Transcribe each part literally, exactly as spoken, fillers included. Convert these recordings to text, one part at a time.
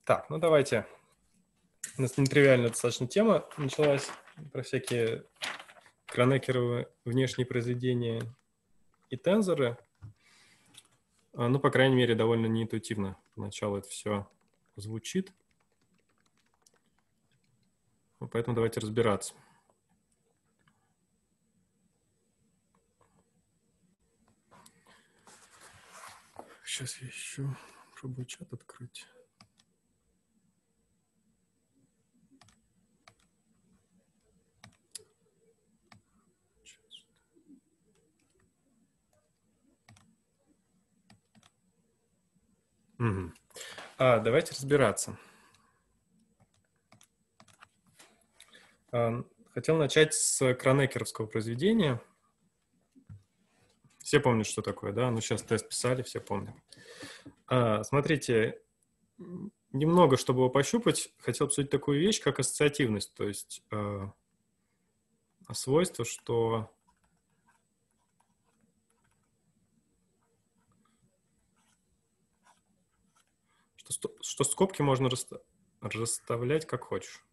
Так, ну давайте. У нас нетривиальная достаточно тема началась про всякие кронекеровые внешние произведения и тензоры. Ну, по крайней мере, довольно неинтуитивно поначалу это все звучит. Поэтому давайте разбираться. Сейчас я еще пробую чат открыть. Угу. А, давайте разбираться. А, хотел начать с кронекеровского произведения. Все помнят, что такое, да? Ну, сейчас тест писали, все помнят. А, смотрите, немного, чтобы его пощупать, хотел обсудить такую вещь, как ассоциативность, то есть э, свойство, что что, что скобки можно расста расставлять как хочешь.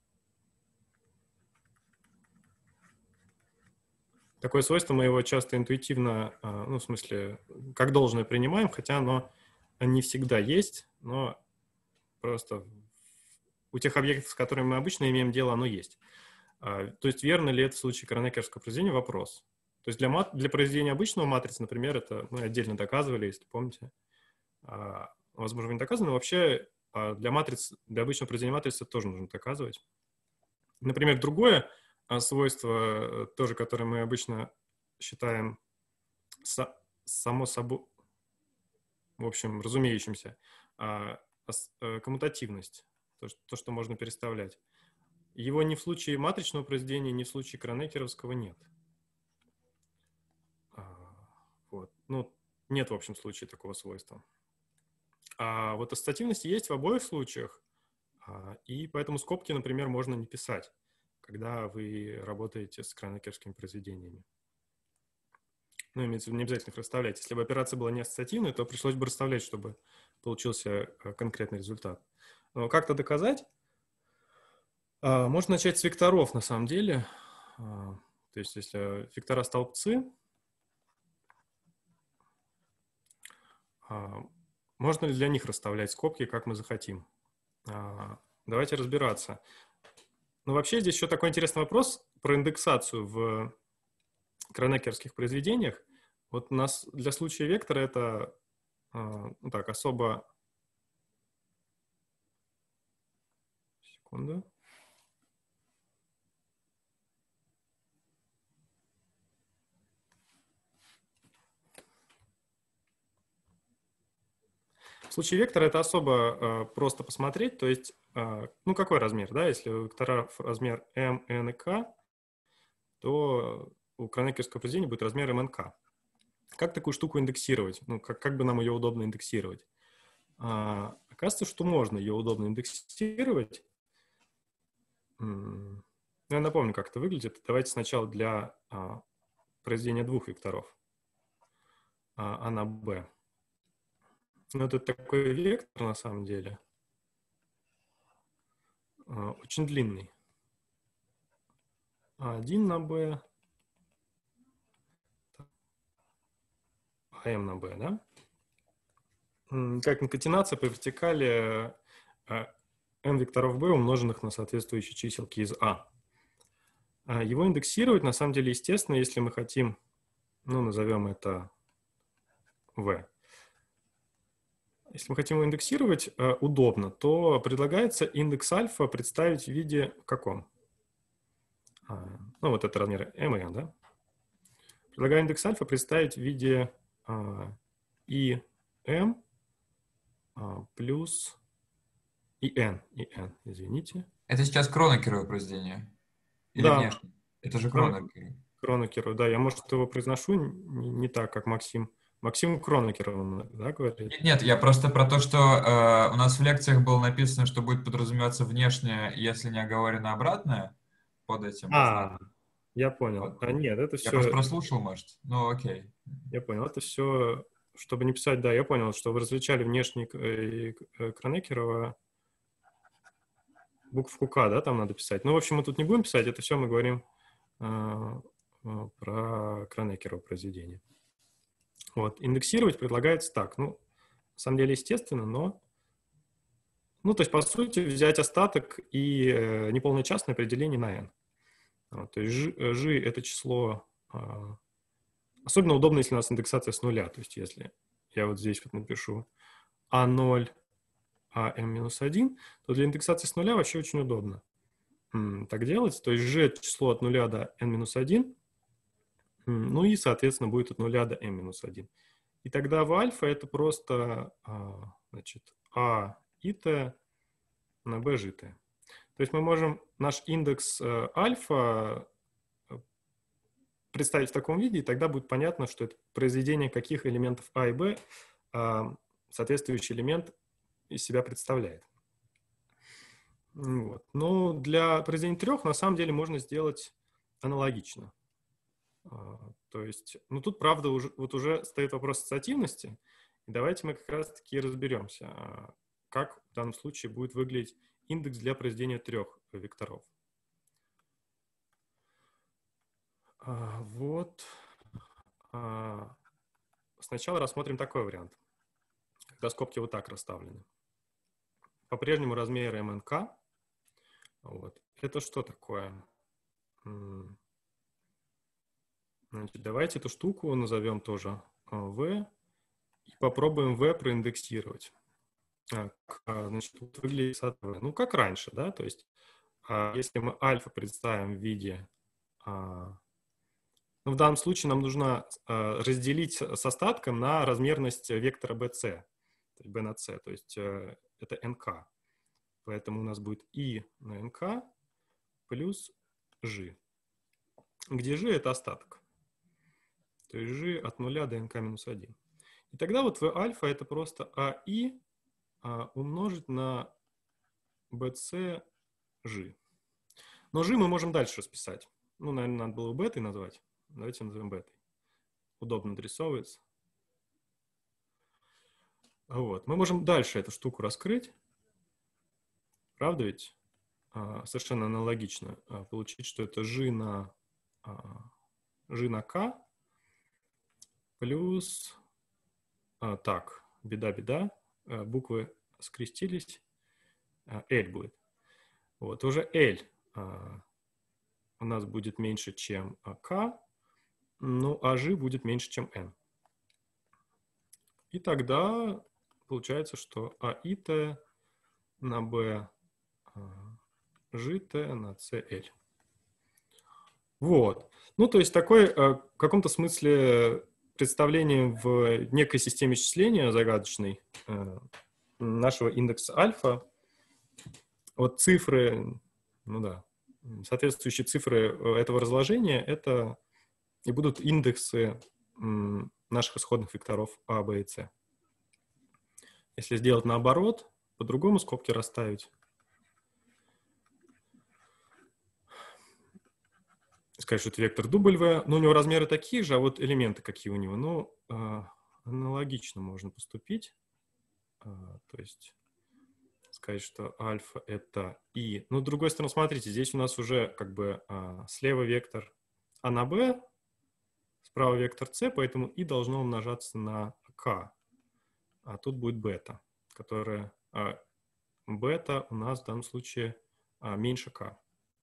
Такое свойство мы его часто интуитивно, э, ну, в смысле, как должное принимаем, хотя оно не всегда есть, но просто у тех объектов, с которыми мы обычно имеем дело, оно есть. То есть верно ли это в случае кронекеровского произведения? Вопрос. То есть для, мат... для произведения обычного матрицы, например, это мы отдельно доказывали, если помните. Возможно, не доказано, но вообще для матриц, для обычного произведения матрицы тоже нужно доказывать. Например, другое свойство, тоже, которое мы обычно считаем со... само собой, в общем, разумеющимся, коммутативность, то, то, что можно переставлять. Его ни в случае матричного произведения, ни в случае кронекеровского нет. Вот. Ну, нет в общем случае такого свойства. А вот ассоциативность есть в обоих случаях, и поэтому скобки, например, можно не писать, когда вы работаете с кронекеровскими произведениями. Ну, имеется в виду, не обязательно их расставлять. Если бы операция была не ассоциативной, то пришлось бы расставлять, чтобы получился конкретный результат. Но как-то доказать? Можно начать с векторов, на самом деле. То есть, если вектора столбцы, можно ли для них расставлять скобки, как мы захотим? Давайте разбираться. Ну, вообще, здесь еще такой интересный вопрос про индексацию в кронекеровских произведениях. Вот у нас для случая вектора это, ну так, особо... Секунду. В случае вектора это особо э, просто посмотреть, то есть, э, ну, какой размер, да, если у векторов размер m, n и k, то у кронекеровского произведения будет размер m n k. Как такую штуку индексировать? Ну, как, как бы нам ее удобно индексировать? А, оказывается, что можно ее удобно индексировать. Ну, я напомню, как это выглядит. Давайте сначала для а, произведения двух векторов а, а на b. Ну, это такой вектор, на самом деле, а, очень длинный. один на b, а m на b, да? Как конкатенация по вертикали m векторов b, умноженных на соответствующие чиселки из a. Его индексировать, на самом деле, естественно, если мы хотим, ну, назовем это v. Если мы хотим его индексировать э, удобно, то предлагается индекс альфа представить в виде каком? А, ну, вот это размер m и n, да? Предлагаю индекс альфа представить в виде а, и m а, плюс и n, и n, извините. Это сейчас кронекерово произведение? Или да. внешне? Это же кронекерово. Кронекеров, да. Я, может, его произношу не, не так, как Максим. Максим Кронекеров, да, говорит? Нет, нет, я просто про то, что э, у нас в лекциях было написано, что будет подразумеваться внешнее, если не оговорено обратное под этим. А, я понял. Вот. А, нет, это Я все... просто прослушал, может. Ну, окей. Я понял. Это все, чтобы не писать, да, я понял, что вы различали внешний Кронекерова буковку К, да, там надо писать. Ну, в общем, мы тут не будем писать, это все мы говорим а, а, про Кронекерово произведение. Вот, индексировать предлагается так, ну, на самом деле, естественно, но, ну, то есть, по сути, взять остаток и э, неполное частное определение на n. Вот, то есть, g, g — это число, э, особенно удобно, если у нас индексация с нуля, то есть, если я вот здесь вот напишу а ноль, а m минус один, то для индексации с нуля вообще очень удобно м, так делать, то есть, g — это число от нуля до n минус один, м, ну и, соответственно, будет от нуля до m минус один. И тогда в альфа это просто, а, значит, а ит на b жит. То есть мы можем наш индекс э, альфа представить в таком виде, и тогда будет понятно, что это произведение каких элементов а и b а, соответствующий элемент из себя представляет. Вот. Но для произведения трех на самом деле можно сделать аналогично. То есть, ну тут, правда, уже, вот уже стоит вопрос ассоциативности. И давайте мы как раз-таки разберемся, как в данном случае будет выглядеть индекс для произведения трех векторов. Вот. Сначала рассмотрим такой вариант, когда скобки вот так расставлены. По-прежнему размер эм эн ка. Вот. Это что такое? Значит, давайте эту штуку назовем тоже v и попробуем v проиндексировать. Значит, вот выглядит сад v. Ну, как раньше, да, то есть если мы альфа представим в виде, ну, в данном случае нам нужно разделить с остатком на размерность вектора bc, то есть b на c, то есть это nk. Поэтому у нас будет i на nk плюс g, где g это остаток. То есть g от нуля до nk минус один. И тогда вот v альфа это просто аи умножить на bc g. Но g мы можем дальше расписать. Ну, наверное, надо было бетой назвать. Давайте назовем бетой. Удобно дорисовывается. Вот. Мы можем дальше эту штуку раскрыть. Правда ведь? Совершенно аналогично. Получить, что это g на, g на k плюс... А, так, беда-беда, буквы скрестились, L будет. Вот, уже L а, у нас будет меньше, чем K, ну, а G будет меньше, чем N. И тогда получается, что аит на B жит на C L. Вот. Ну, то есть такой в каком-то смысле представление в некой системе счисления загадочной э, нашего индекса альфа. Вот цифры, ну да, соответствующие цифры этого разложения, это и будут индексы э, наших исходных векторов А, Б и С. Если сделать наоборот, по-другому скобки расставить, сказать, что это вектор W, но у него размеры такие же, а вот элементы какие у него, ну, э, аналогично можно поступить. Э, то есть сказать, что альфа это и. Но с другой стороны, смотрите, здесь у нас уже как бы э, слева вектор А на Б, справа вектор С, поэтому и должно умножаться на К. А тут будет бета, которая э, бета у нас в данном случае э, меньше К.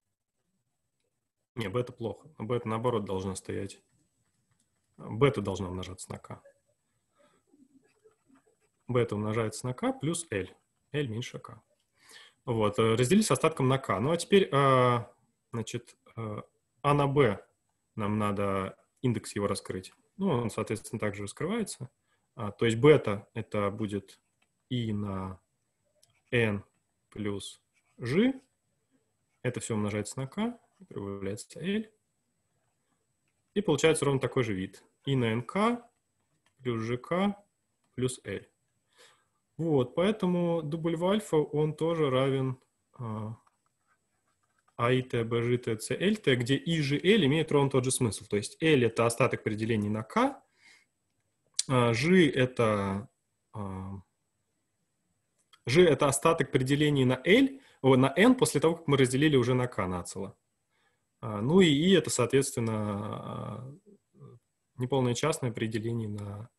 Не, бета плохо. Бета, наоборот, должна стоять. Бета должна умножаться на k. Бета умножается на k плюс L. L меньше k. Вот. Разделить с остатком на k. Ну, а теперь, значит, А на B нам надо индекс его раскрыть. Ну, он, соответственно, также раскрывается. То есть бета это будет I на N плюс G. Это все умножается на k. Прибавляется L. И получается ровно такой же вид. И на nk плюс жк плюс L. Вот, поэтому W альфа, он тоже равен а, аит, бжт, clt, где и, g, L имеют ровно тот же смысл. То есть L это остаток при делении на k, а, G это, а, G это остаток при делении на L, о, на n после того, как мы разделили уже на k нацело. А, ну и i — это, соответственно, неполное частное при делении на,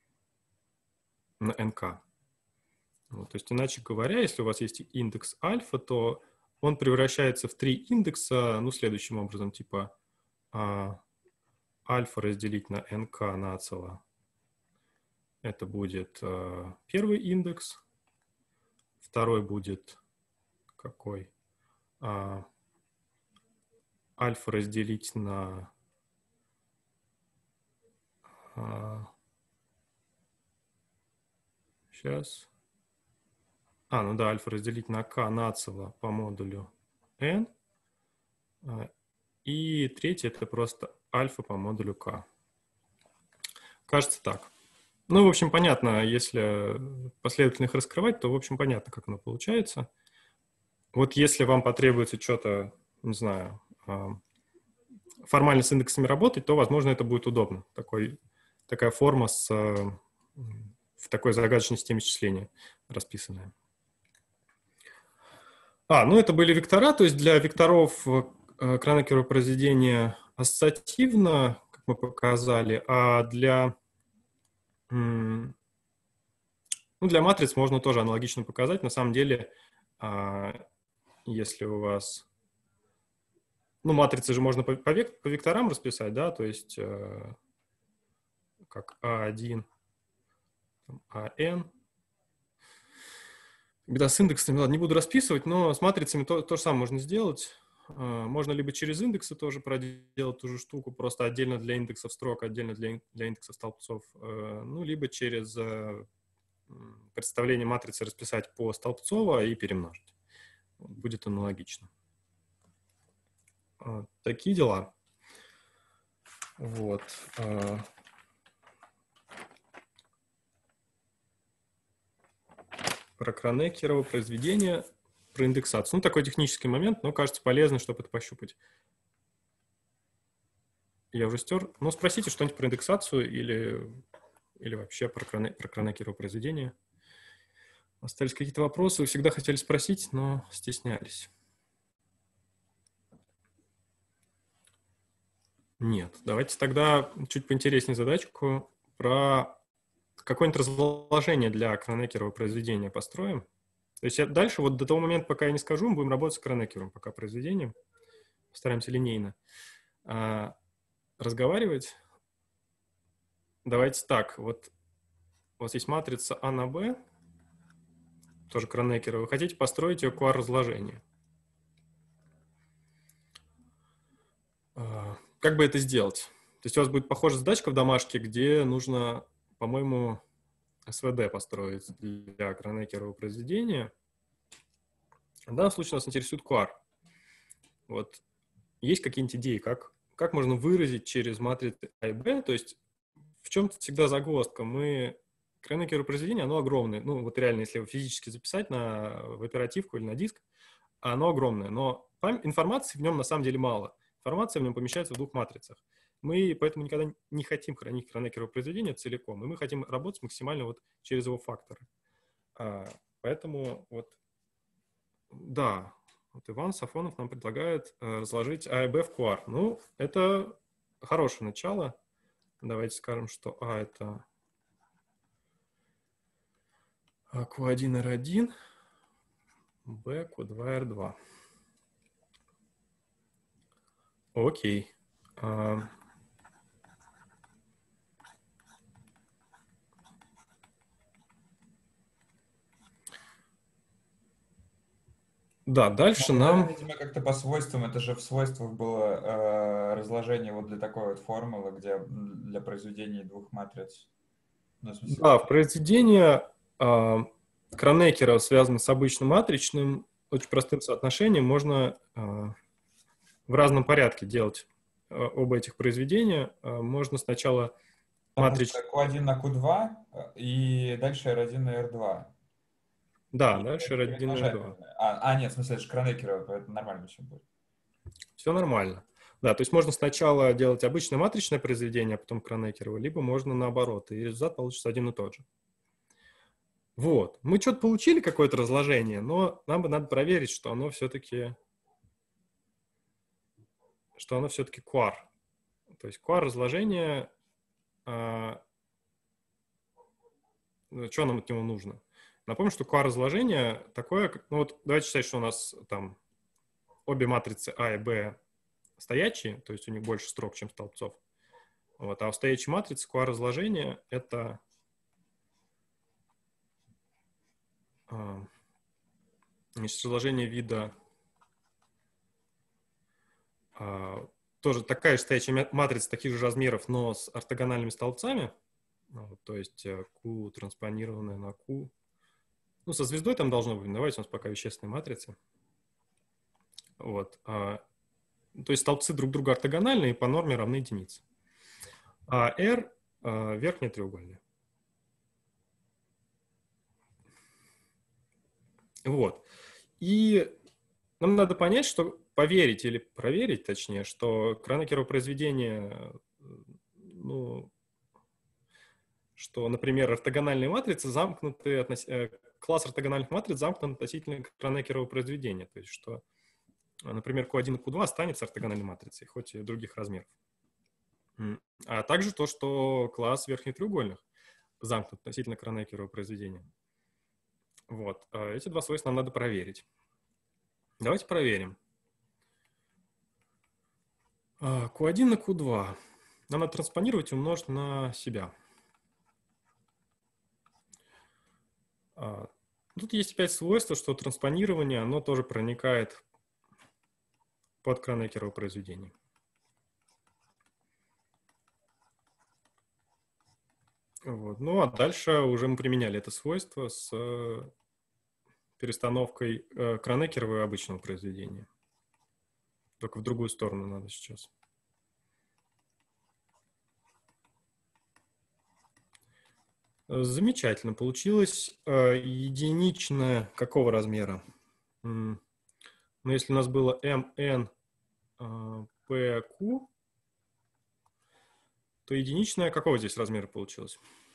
на nk. Вот, то есть, иначе говоря, если у вас есть индекс альфа, то он превращается в три индекса, ну, следующим образом, типа а, альфа разделить на nk нацело. Это будет а, первый индекс. Второй будет какой? А, альфа разделить на а, сейчас. А, ну да, альфа разделить на k нацело по модулю n. И третий — это просто альфа по модулю k. Кажется так. Ну, в общем, понятно, если последовательно их раскрывать, то, в общем, понятно, как оно получается. Вот если вам потребуется что-то, не знаю, формально с индексами работать, то, возможно, это будет удобно. Такой, такая форма с, в такой загадочной системе числения расписанная. А, ну это были вектора, то есть для векторов Кронекерово произведение ассоциативно, как мы показали, а для, ну, для матриц можно тоже аналогично показать. На самом деле, если у вас... Ну, матрицы же можно по, по, век, по векторам расписать, да, то есть как а один, ан. Да, с индексами, ладно, не буду расписывать, но с матрицами то, то же самое можно сделать. Можно либо через индексы тоже проделать ту же штуку, просто отдельно для индексов строк, отдельно для, для индексов столбцов, ну, либо через представление матрицы расписать по столбцово и перемножить. Будет аналогично. Такие дела. Вот. Про Кронекерово произведение, про индексацию. Ну, такой технический момент, но кажется полезно, чтобы это пощупать. Я уже стер. Ну, спросите что-нибудь про индексацию или, или вообще про, Кроне, про Кронекерово произведение. Остались какие-то вопросы, вы всегда хотели спросить, но стеснялись. Нет. Давайте тогда чуть поинтереснее задачку про какое-нибудь разложение для Кронекерово произведения построим. То есть я дальше, вот до того момента, пока я не скажу, мы будем работать с Кронекеровым пока произведением. Постараемся линейно а, разговаривать. Давайте так. Вот у вас есть матрица А на Б, тоже Кронекерово. Вы хотите построить ее ку ар-разложение. А, как бы это сделать? То есть у вас будет похожая задачка в домашке, где нужно, по-моему, эс вэ дэ построить для Кронекерово произведения. В данном случае нас интересует ку ар. Вот. Есть какие-нибудь идеи, как, как можно выразить через матрицы А и Б? То есть в чем-то всегда загвоздка. Мы... Кронекерово произведение, оно огромное. Ну, вот реально, если его физически записать на, в оперативку или на диск, оно огромное. Но информации в нем на самом деле мало. Информация в нем помещается в двух матрицах. Мы поэтому никогда не хотим хранить Кронекерово произведение целиком, и мы хотим работать максимально вот через его факторы. А, поэтому вот, да, вот Иван Сафонов нам предлагает э, разложить А и Б в ку ар. Ну, это хорошее начало. Давайте скажем, что А — это ку один эр один, Б ку два эр два. Окей. А... Да, дальше ну, нам... это, видимо, как-то по свойствам, это же в свойствах было э, разложение вот для такой вот формулы, где для произведения двух матриц. Ну, в смысле... Да, в произведение э, Кронекерово связано с обычным матричным, очень простым соотношением. Можно э, в разном порядке делать э, оба этих произведения. Э, можно сначала матрич... ку один на ку два и дальше эр один на эр два. Да, И дальше эр один на эр два. А, а, нет, в смысле, это же Кронекерово, поэтому нормально все будет. Все нормально. Да, то есть можно сначала делать обычное матричное произведение, а потом Кронекерово, либо можно наоборот, и результат получится один и тот же. Вот. Мы что-то получили, какое-то разложение, но нам бы надо проверить, что оно все-таки что оно все-таки квар. То есть квар разложение, а, что нам от него нужно? Напомню, что квар разложение такое, ну вот давайте считать, что у нас там обе матрицы А и Б стоячие, то есть у них больше строк, чем столбцов. Вот. А у стоячей матрицы квар разложения это а, значит, разложение вида а, тоже такая же стоячая матрица таких же размеров, но с ортогональными столбцами. Вот, то есть Q транспонированная на Q. Ну, со звездой там должно быть. Давайте у нас пока вещественные матрицы. Вот. А, то есть столбцы друг друга ортогональные и по норме равны единице. А R а, верхняя треугольная. Вот. И нам надо понять, что поверить или проверить, точнее, что Кронекерово произведение, ну, что, например, ортогональные матрицы замкнуты, относ... класс ортогональных матриц замкнут относительно Кронекерова произведения. То есть, что, например, Q один и Q два останется ортогональной матрицей, хоть и других размеров. А также то, что класс верхних треугольных замкнут относительно Кронекерова произведения. Вот. Эти два свойства нам надо проверить. Давайте проверим. Q один на Q два. Нам надо транспонировать и умножить на себя. Тут есть опять свойство, что транспонирование, оно тоже проникает под Кронекерово произведение. Вот. Ну, а дальше уже мы применяли это свойство с перестановкой Кронекерова и обычного произведения. Только в другую сторону надо сейчас. Замечательно. Получилось единичное какого размера? Ну, если у нас было mn pq, то единичное какого здесь размера получилось?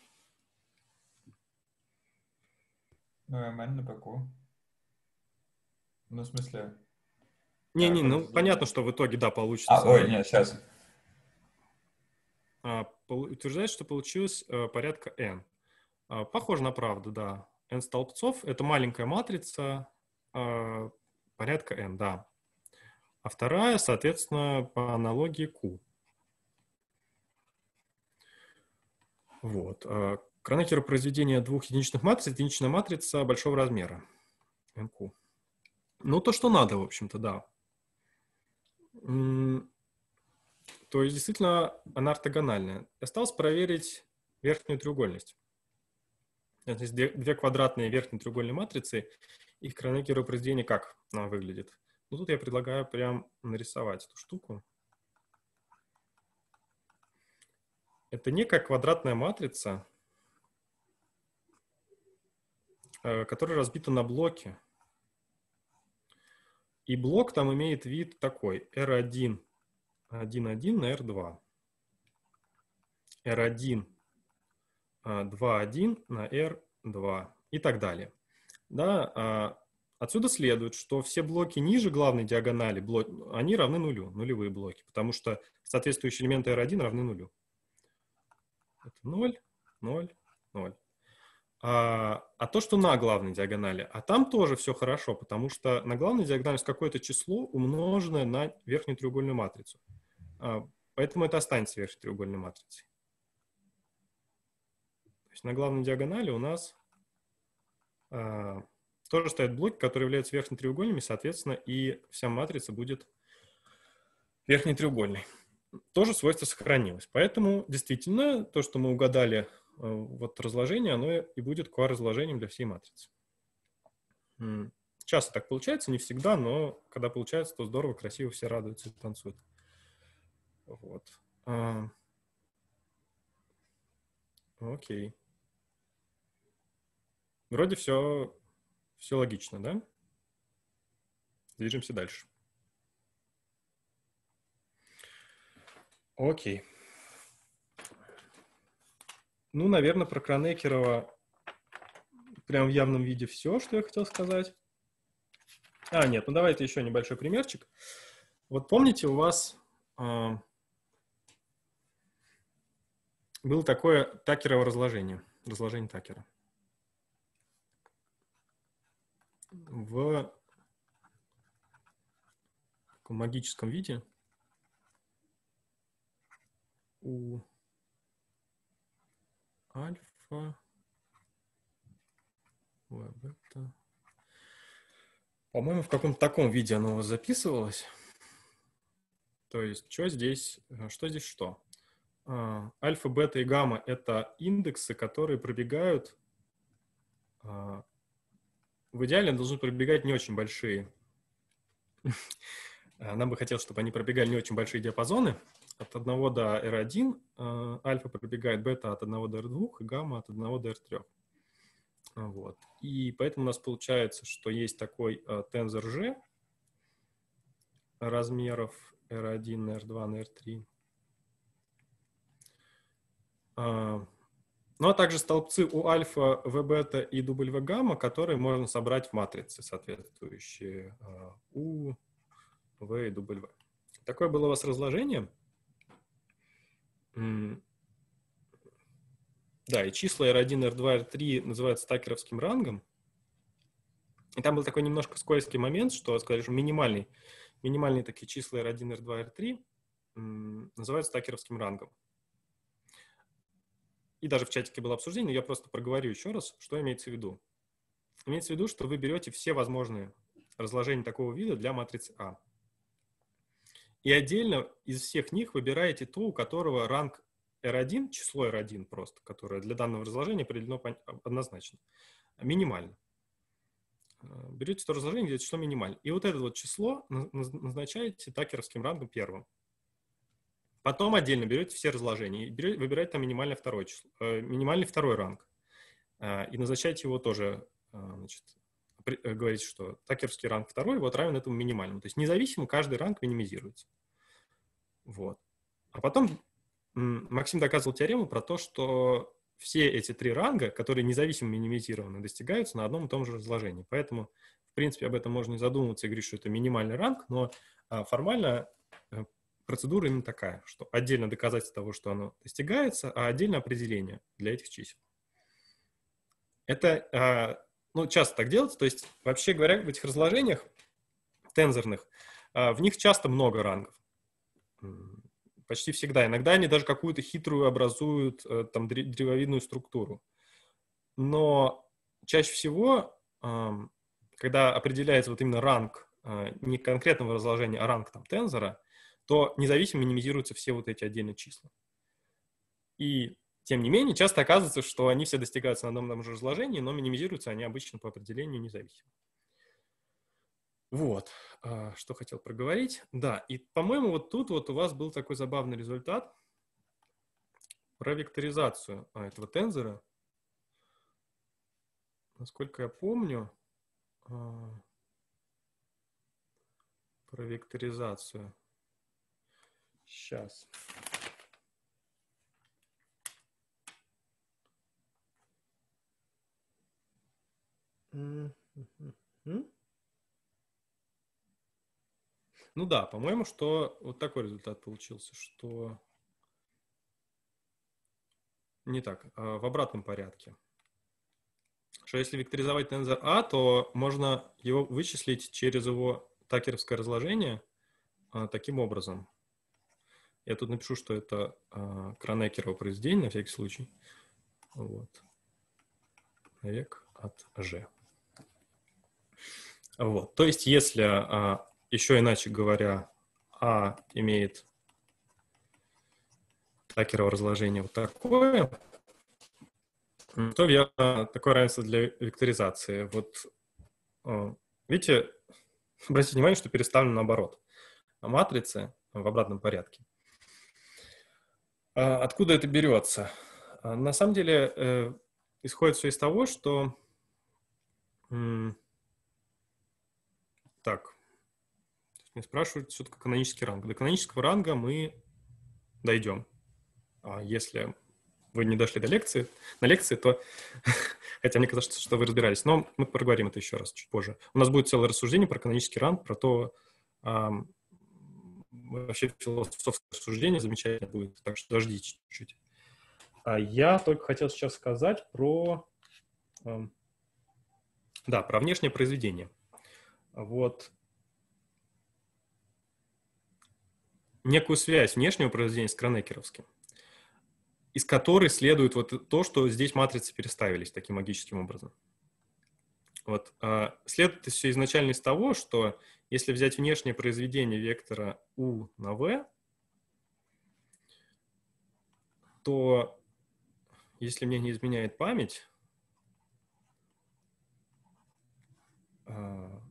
Ну, mn на pq. Ну, в смысле... Не-не, ну, понятно, что в итоге, да, получится... А, ой, нет, сейчас. А, утверждает, что получилось а, порядка n. А, похоже на правду, да. n столбцов — это маленькая матрица а, порядка n, да. А вторая, соответственно, по аналогии Q. Вот. Кронекерово произведение двух единичных матриц, единичная матрица большого размера. эн ку. Ну, то, что надо, в общем-то, да. То есть, действительно, она ортогональная. Осталось проверить верхнюю треугольность. То есть, две квадратные верхние треугольные матрицы, их Кронекерово произведение как она выглядит? Ну, тут я предлагаю прям нарисовать эту штуку. Это некая квадратная матрица, которая разбита на блоки. И блок там имеет вид такой: эр один, один, один на эр два. эр один, два, один на эр два и так далее. Да, отсюда следует, что все блоки ниже главной диагонали, блок, они равны нулю, нулевые блоки, потому что соответствующие элементы эр один равны нулю. Это ноль, ноль, ноль. А, а то, что на главной диагонали, а там тоже все хорошо, потому что на главной диагонали есть какое-то число, умноженное на верхнюю треугольную матрицу. А, поэтому это останется верхней треугольной матрицей. То есть на главной диагонали у нас а, тоже стоят блоки, которые являются верхними треугольными, соответственно, и вся матрица будет верхней треугольной. Тоже свойство сохранилось. Поэтому действительно то, что мы угадали, вот разложение, оно и будет квар-разложением для всей матрицы. Часто так получается, не всегда, но когда получается, то здорово, красиво, все радуются и танцуют. Вот. А... Окей. Вроде все, все логично, да? Движемся дальше. Окей. Ну, наверное, про Кронекерово прям в явном виде все, что я хотел сказать. А, нет, ну давайте еще небольшой примерчик. Вот помните, у вас э, было такое такерово разложение, разложение такера. В таком магическом виде у альфа, в, бета. По-моему, в каком-то таком виде оно у вас записывалось. То есть, что здесь, что здесь что? Альфа, бета и гамма — это индексы, которые пробегают, в идеале должны пробегать не очень большие. Нам бы хотелось, чтобы они пробегали не очень большие диапазоны. От одного до эр один альфа пробегает, бета от одного до эр два, и гамма от одного до эр три. Вот. И поэтому у нас получается, что есть такой тензор G размеров эр один, эр два, эр три. Ну, а также столбцы у альфа, в бета и w гамма, которые можно собрать в матрице, соответствующие у, в и w. Такое было у вас разложение. Да, и числа эр один, эр два, эр три называются такеровским рангом. И там был такой немножко скользкий момент, что, скажем, минимальный, минимальные такие числа эр один, эр два, эр три называются такеровским рангом. И даже в чатике было обсуждение, но я просто проговорю еще раз, что имеется в виду. Имеется в виду, что вы берете все возможные разложения такого вида для матрицы А. И отдельно из всех них выбираете то, у которого ранг эр один, число эр один просто, которое для данного разложения определено однозначно, минимально. Берете то разложение, где число минимально. И вот это вот число назначаете такеровским рангом первым. Потом отдельно берете все разложения и берете, выбираете там минимальный второй, число, э, минимальный второй ранг. Э, и назначаете его тоже, э, значит, при, э, говорите, что такеровский ранг второй вот равен этому минимальному. То есть независимо каждый ранг минимизируется. Вот. А потом м, Максим доказывал теорему про то, что все эти три ранга, которые независимо минимизированы, достигаются на одном и том же разложении. Поэтому, в принципе, об этом можно не задумываться и говорить, что это минимальный ранг, но э, формально э, процедура именно такая, что отдельно доказательство того, что оно достигается, а отдельно определение для этих чисел. Это, ну, часто так делается, то есть, вообще говоря, в этих разложениях тензорных, в них часто много рангов. Почти всегда. Иногда они даже какую-то хитрую образуют, там, древовидную структуру. Но чаще всего, когда определяется вот именно ранг не конкретного разложения, а ранг там тензора, то независимо минимизируются все вот эти отдельные числа. И, тем не менее, часто оказывается, что они все достигаются на одном и том же разложении, но минимизируются они обычно по определению независимо. Вот, что хотел проговорить. Да, и, по-моему, вот тут вот у вас был такой забавный результат про векторизацию этого тензора. Насколько я помню, про векторизацию. Сейчас. Mm-hmm. Ну да, по-моему, что вот такой результат получился, что не так, а в обратном порядке. Что если векторизовать тензор А, то можно его вычислить через его такеровское разложение а, таким образом. Я тут напишу, что это а, Кронекерово произведение, на всякий случай. Вот. Век от G. Вот. То есть, если, а, еще иначе говоря, А имеет такерово разложение вот такое, то я такое равенство для векторизации. Вот, видите, обратите внимание, что переставлено наоборот. Матрицы в обратном порядке. Откуда это берется? На самом деле, исходит все из того, что... Так, меня спрашивают, что такое канонический ранг. До канонического ранга мы дойдем. А если вы не дошли до лекции, на лекции, то Хотя мне кажется, что вы разбирались. Но мы проговорим это еще раз, чуть позже. У нас будет целое рассуждение про канонический ранг, про то, эм, вообще философское рассуждение замечательно будет, так что дождите чуть-чуть. А я только хотел сейчас сказать про, эм, да, про внешнее произведение. Вот. Некую связь внешнего произведения с кронекеровским, из которой следует вот то, что здесь матрицы переставились таким магическим образом. Вот. А, следует это все изначально из того, что если взять внешнее произведение вектора U на V, то, если мне не изменяет память, а,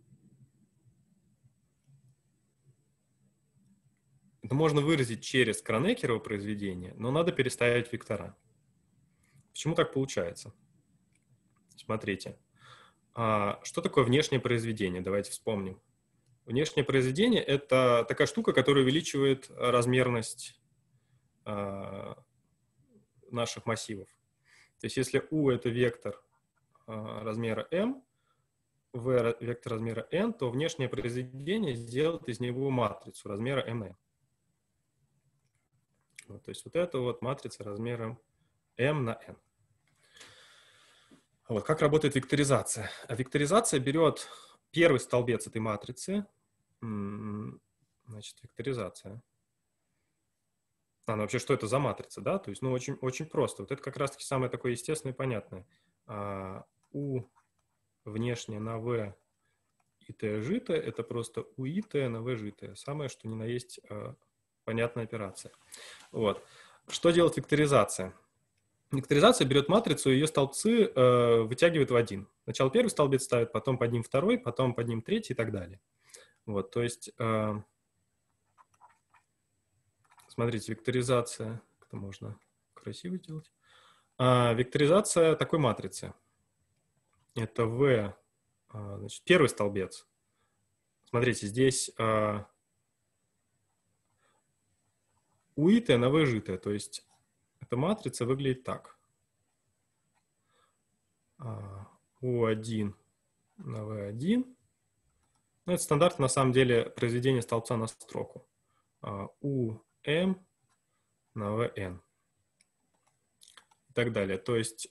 это можно выразить через Кронекерово произведение, но надо переставить вектора. Почему так получается? Смотрите. А что такое внешнее произведение? Давайте вспомним. Внешнее произведение — это такая штука, которая увеличивает размерность а, наших массивов. То есть если U — это вектор а, размера m, V — вектор размера n, то внешнее произведение сделает из него матрицу размера эм эн. Вот, то есть вот это вот матрица размером m на n. Вот, как работает векторизация? А векторизация берет первый столбец этой матрицы. Значит, векторизация. А, ну вообще, что это за матрица, да? То есть, ну, очень, очень просто. Вот это как раз-таки самое такое естественное и понятное. А, U внешнее на V и T житое — это просто U и T на V житое. Самое, что ни на есть а, понятная операция. Вот. Что делает векторизация? Векторизация берет матрицу, ее столбцы э, вытягивает в один. Сначала первый столбец ставит, потом под ним второй, потом под ним третий и так далее. Вот, то есть, э, смотрите, векторизация, это можно красиво делать. А, векторизация такой матрицы. Это V, а, значит, первый столбец. Смотрите, здесь а, U и T на V житое, то есть эта матрица выглядит так. U один на V один. Ну, это стандартно, на самом деле, произведение столбца на строку. U M на V N. И так далее. То есть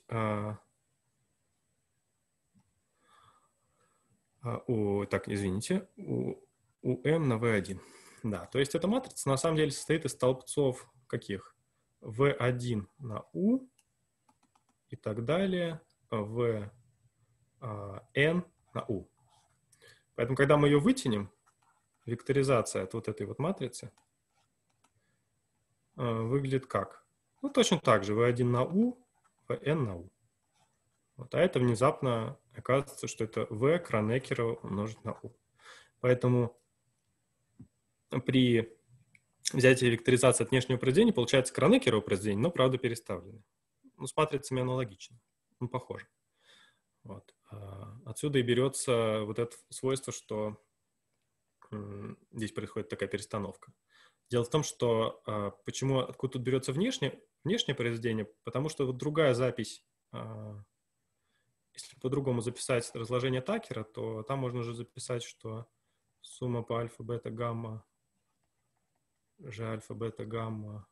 у, так, извините, у, у M на V один. Да, то есть эта матрица на самом деле состоит из столбцов каких? V один на U и так далее, V N на U. Поэтому, когда мы ее вытянем, векторизация от вот этой вот матрицы выглядит как? Ну, точно так же. V один на U, V N на U. Вот, а это внезапно оказывается, что это V Кронекерова умножить на U. Поэтому при взятии векторизации от внешнего произведения получается Кронекерово произведение, но, правда, переставленное. Ну, с матрицами аналогично. Ну, похоже. Вот. Отсюда и берется вот это свойство, что здесь происходит такая перестановка. Дело в том, что почему, откуда тут берется внешнее, внешнее произведение, потому что вот другая запись, если по-другому записать разложение Такера, то там можно уже записать, что сумма по альфа, бета, гамма, g альфа, бета, гамма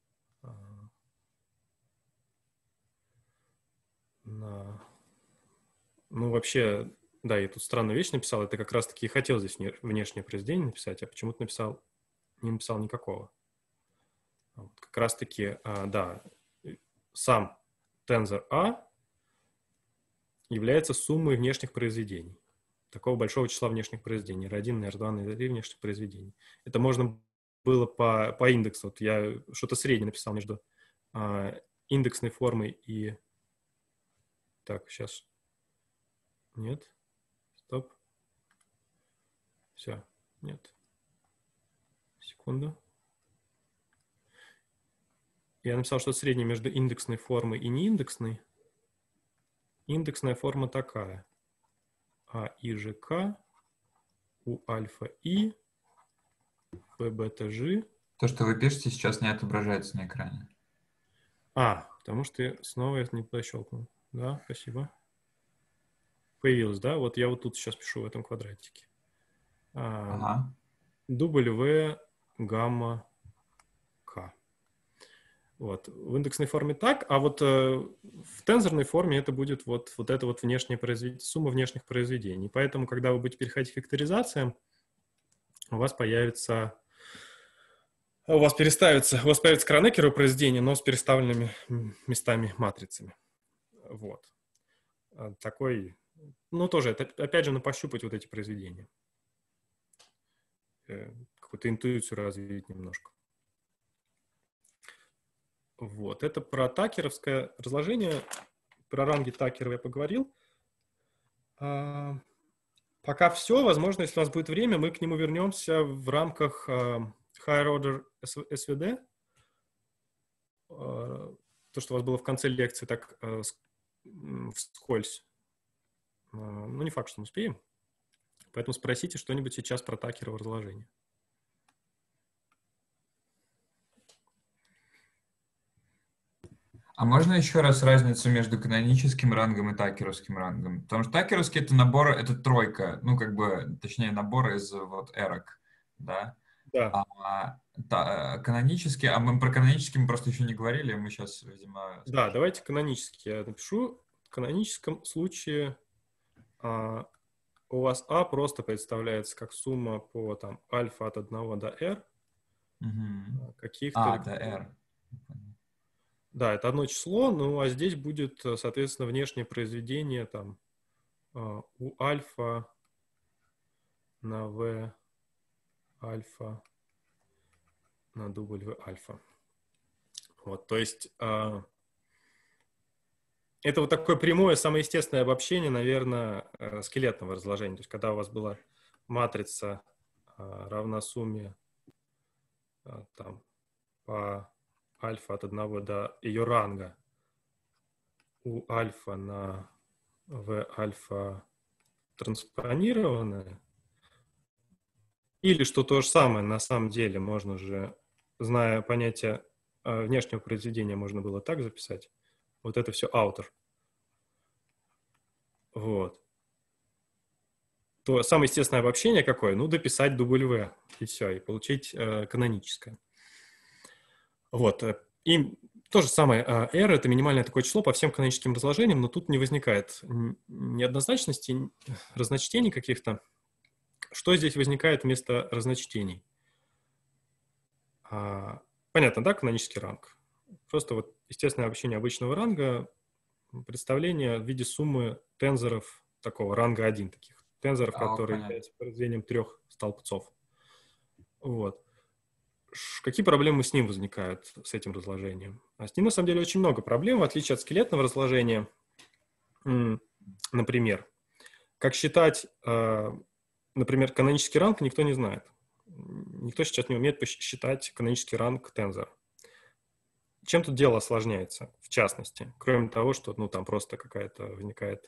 на... Ну, вообще, да, я тут странную вещь написал. Это как раз-таки и хотел здесь внешнее произведение написать, а почему-то написал, не написал никакого. Вот, как раз-таки, а, да, сам тензор А является суммой внешних произведений. Такого большого числа внешних произведений. эр один, эр два, эр три внешних произведений. Это можно было по, по индексу. Вот я что-то среднее написал между а, индексной формой и... Так, сейчас... Нет. Стоп. Все. Нет. Секунду. Я написал, что среднее между индексной формой и неиндексной. Индексная форма такая. А и же К, У альфа И, В бета Ж. То, что вы пишете, сейчас не отображается на экране. А, потому что я снова это не туда щелкнул. Да, спасибо. появилось, да? Вот я вот тут сейчас пишу в этом квадратике. Ага. W, гамма, K. Вот. В индексной форме так, а вот э, в тензорной форме это будет вот, вот это вот внешнее произведение, сумма внешних произведений. Поэтому, когда вы будете переходить к векторизациям, у вас появится, у вас переставится, у вас появится Кронекерово произведение, но с переставленными местами матрицами. Вот. Такой, ну, тоже, это, опять же, на пощупать вот эти произведения. Какую-то интуицию развить немножко. Вот. Это про такеровское разложение. Про ранги Такерова я поговорил. А, пока все. Возможно, если у нас будет время, мы к нему вернемся в рамках а, Higher Order эс ви ди. А, то, что у вас было в конце лекции, так а, вскользь. А, ну, не факт, что мы успеем. Поэтому спросите что-нибудь сейчас про Такерово разложение. А можно еще раз разницу между каноническим рангом и такеровским рангом? Потому что такеровский — это набор, это тройка, ну, как бы, точнее, набор из вот эрок, да? Да. А, та, канонический, а мы про канонический мы просто еще не говорили, мы сейчас, видимо... Да, давайте канонический я напишу. В каноническом случае а, у вас А просто представляется как сумма по там альфа от одного до R. Угу. Каких-то... А, до R. Да, это одно число, ну а здесь будет, соответственно, внешнее произведение там у альфа на V альфа на W альфа. Вот, то есть это вот такое прямое, самое естественное обобщение, наверное, скелетного разложения. То есть когда у вас была матрица равна сумме там по альфа от одного до ее ранга у альфа на V альфа транспонированное, или что то же самое на самом деле можно же, зная понятие э, внешнего произведения, можно было так записать. Вот это все outer. Вот. То самое естественное обобщение какое? Ну, дописать W, и все, и получить э, каноническое. Вот. И то же самое, R — это минимальное такое число по всем каноническим разложениям, но тут не возникает неоднозначности, разночтений каких-то. Что здесь возникает вместо разночтений? А, понятно, да, канонический ранг? Просто вот естественное обобщение обычного ранга, представление в виде суммы тензоров такого ранга один, таких тензоров, А, которые понятно. являются произведением трех столбцов. Вот. Какие проблемы с ним возникают, с этим разложением? А с ним, на самом деле, очень много проблем, в отличие от скелетного разложения. Например, как считать, например, канонический ранг, никто не знает. Никто сейчас не умеет посчитать канонический ранг тензора. Чем тут дело осложняется, в частности? Кроме того, что ну, там просто какая-то возникает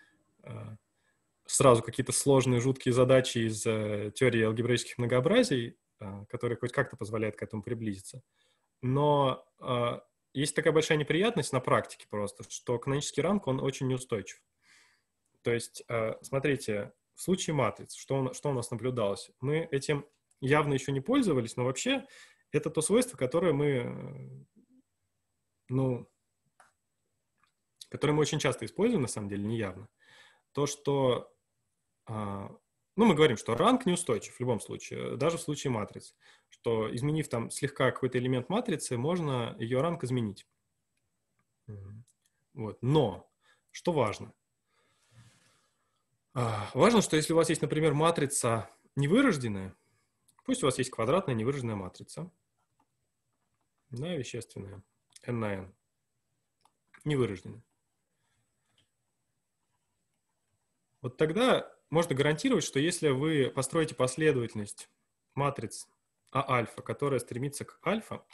сразу какие-то сложные, жуткие задачи из теории алгебраических многообразий, который хоть как-то позволяет к этому приблизиться. Но э, есть такая большая неприятность на практике просто, что канонический ранг, он очень неустойчив. То есть, э, смотрите, в случае матриц, что, он, что у нас наблюдалось? Мы этим явно еще не пользовались, но вообще это то свойство, которое мы, ну, которое мы очень часто используем, на самом деле, неявно. То, что... Э, Ну, мы говорим, что ранг неустойчив в любом случае, даже в случае матриц, что изменив там слегка какой-то элемент матрицы, можно ее ранг изменить. Вот. Но, что важно? А, важно, что если у вас есть, например, матрица невырожденная, пусть у вас есть квадратная невырожденная матрица, да, вещественная, n на n, невырожденная. Вот тогда можно гарантировать, что если вы построите последовательность матриц А альфа, которая стремится к альфа,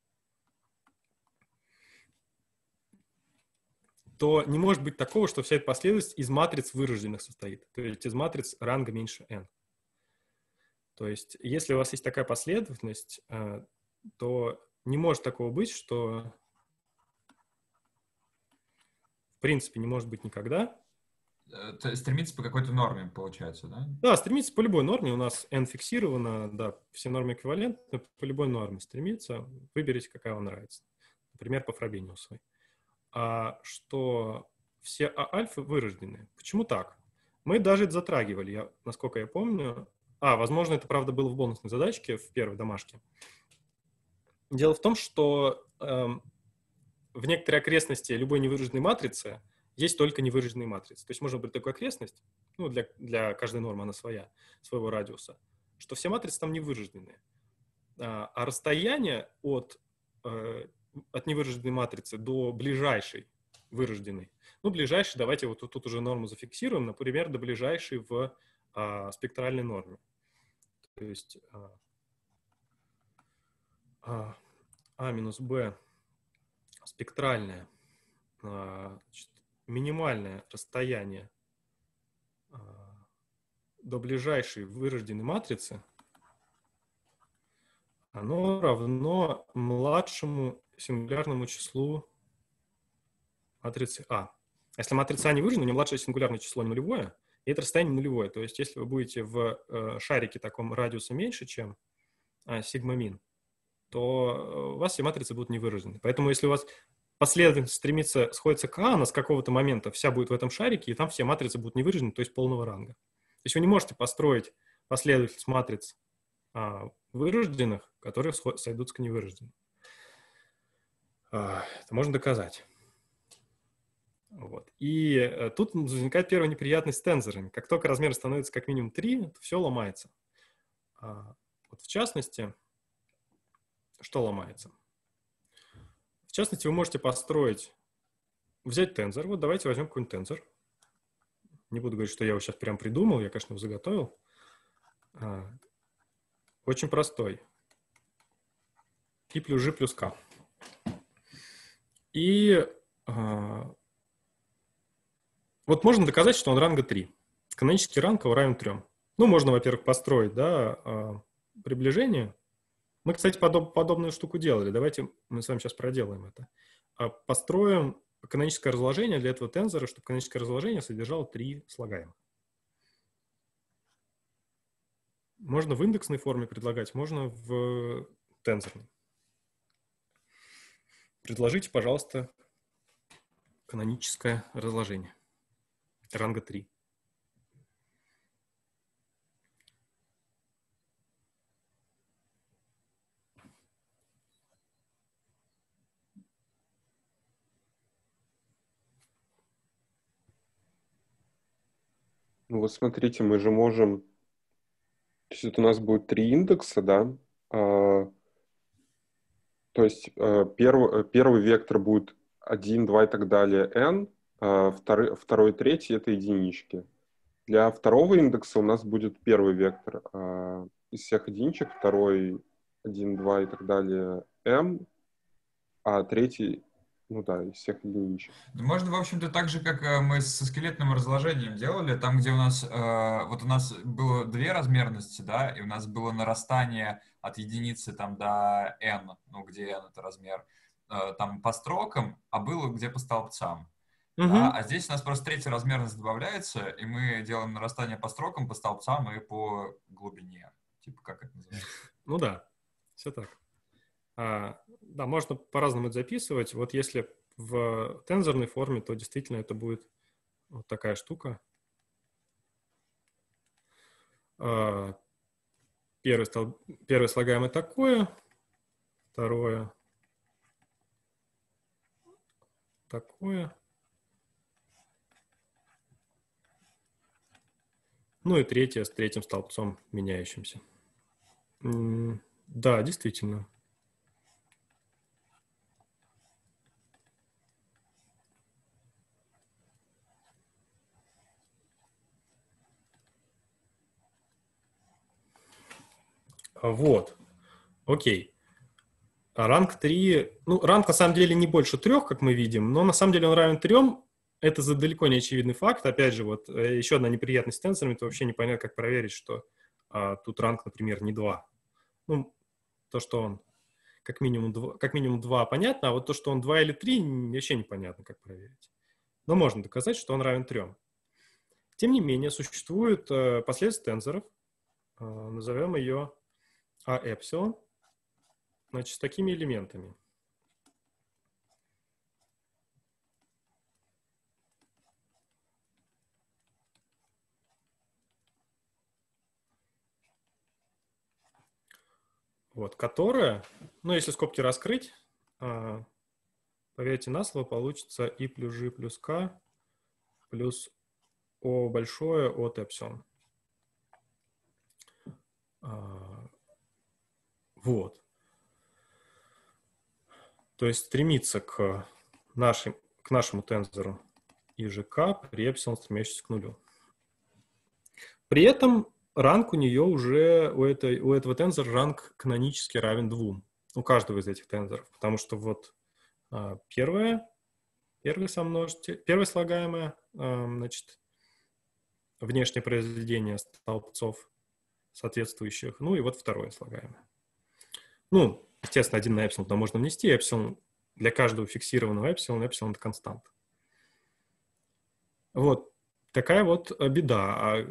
то не может быть такого, что вся эта последовательность из матриц вырожденных состоит, то есть из матриц ранга меньше n. То есть если у вас есть такая последовательность, то не может такого быть, что в принципе не может быть никогда. э, стремится по какой-то норме, получается, да? Да, стремится по любой норме. У нас n фиксировано, да, все нормы эквивалентны, по любой норме стремится. Выберите, какая вам нравится. Например, по Фробениусовой. А что все А-альфы вырождены. Почему так? Мы даже это затрагивали, я, насколько я помню. А, возможно, это, правда, было в бонусной задачке, в первой домашке. Дело в том, что эм, в некоторой окрестности любой невыраженной матрицы есть только невыраженные матрицы. То есть можно брать такую окрестность, ну, для, для каждой нормы она своя, своего радиуса, что все матрицы там невыраженные. А, а расстояние от, э, от невыраженной матрицы до ближайшей вырожденной, ну, ближайшей, давайте вот тут, тут уже норму зафиксируем, например, до ближайшей в а, спектральной норме. То есть а, а, а минус b спектральное, а, значит, минимальное расстояние а, до ближайшей вырожденной матрицы, оно равно младшему сингулярному числу матрицы А. Если матрица А не выражена, у нее младшее сингулярное число не нулевое, и это расстояние нулевое. То есть если вы будете в э, шарике таком радиуса меньше, чем а, сигма мин, то у вас все матрицы будут не выражены. Поэтому если у вас последовательность стремится, сходится к А, она с какого-то момента вся будет в этом шарике, и там все матрицы будут не выражены, то есть полного ранга. То есть вы не можете построить последовательность матриц а, вырожденных, которые сойдутся к невырожденным. А, это можно доказать. Вот. И э, тут возникает первая неприятность с тензорами. Как только размер становится как минимум три, то все ломается. А, вот в частности, что ломается? В частности, вы можете построить, взять тензор. Вот давайте возьмем какой-нибудь тензор. Не буду говорить, что я его сейчас прям придумал, я, конечно, его заготовил. А, очень простой. И плюс G плюс K. И а, вот можно доказать, что он ранга три. Канонический ранг его равен трем. Ну, можно, во-первых, построить, да, а, приближение. Мы, кстати, подоб, подобную штуку делали. Давайте мы с вами сейчас проделаем это. А, построим каноническое разложение для этого тензора, чтобы каноническое разложение содержало три слагаемых. Можно в индексной форме предлагать, можно в тензорной. Предложите, пожалуйста, каноническое разложение ранга три. Ну вот смотрите, мы же можем... То есть это у нас будет три индекса, да? А, то есть а, перв, первый вектор будет один, два и так далее, n, а второй, второй, третий — это единички. Для второго индекса у нас будет первый вектор а, из всех единичек, второй один, два и так далее, m, а третий... Ну да, из всех единичек. Можно, в общем-то, так же, как мы со скелетным разложением делали, там, где у нас, э, вот у нас было две размерности, да, и у нас было нарастание от единицы там до n, ну, где n это размер, э, там по строкам, а было где по столбцам. Угу. Да? А здесь у нас просто третья размерность добавляется, и мы делаем нарастание по строкам, по столбцам и по глубине. Типа, как это называется? Ну да, все так. А, да, можно по-разному это записывать. Вот если в тензорной форме, то действительно это будет вот такая штука. А, первый, стол... первое слагаемое такое, второе такое. Ну и третье с третьим столбцом меняющимся. М- да, действительно. Вот. Окей. А ранг три... Ну, ранг на самом деле не больше трех, как мы видим, но на самом деле он равен трем. Это за далеко не очевидный факт. Опять же, вот еще одна неприятность с тензорами, это вообще непонятно, как проверить, что а, тут ранг, например, не два. Ну, то, что он как минимум два, как минимум два, понятно, а вот то, что он два или три, вообще непонятно, как проверить. Но можно доказать, что он равен трем. Тем не менее, существует э, последовательность тензоров, э, назовем ее А эпсилон, значит, с такими элементами. Вот, которая, ну, если скобки раскрыть, э, поверьте на слово, получится и плюс g плюс k плюс o большое от эпсилон. Э, вот. То есть стремиться к, нашим, к нашему тензору и же k при эпсилон, стремящийся к нулю. При этом ранг у нее уже, у, этой, у этого тензора ранг канонически равен двум. У каждого из этих тензоров. Потому что вот а, первое, первое сомножитель, первое слагаемое, а, значит, внешнее произведение столбцов соответствующих, ну и вот второе слагаемое. Ну, естественно, один на эпсилон туда можно внести, эпсилон для каждого фиксированного эпсилона, эпсилон — это константа. Вот такая вот беда.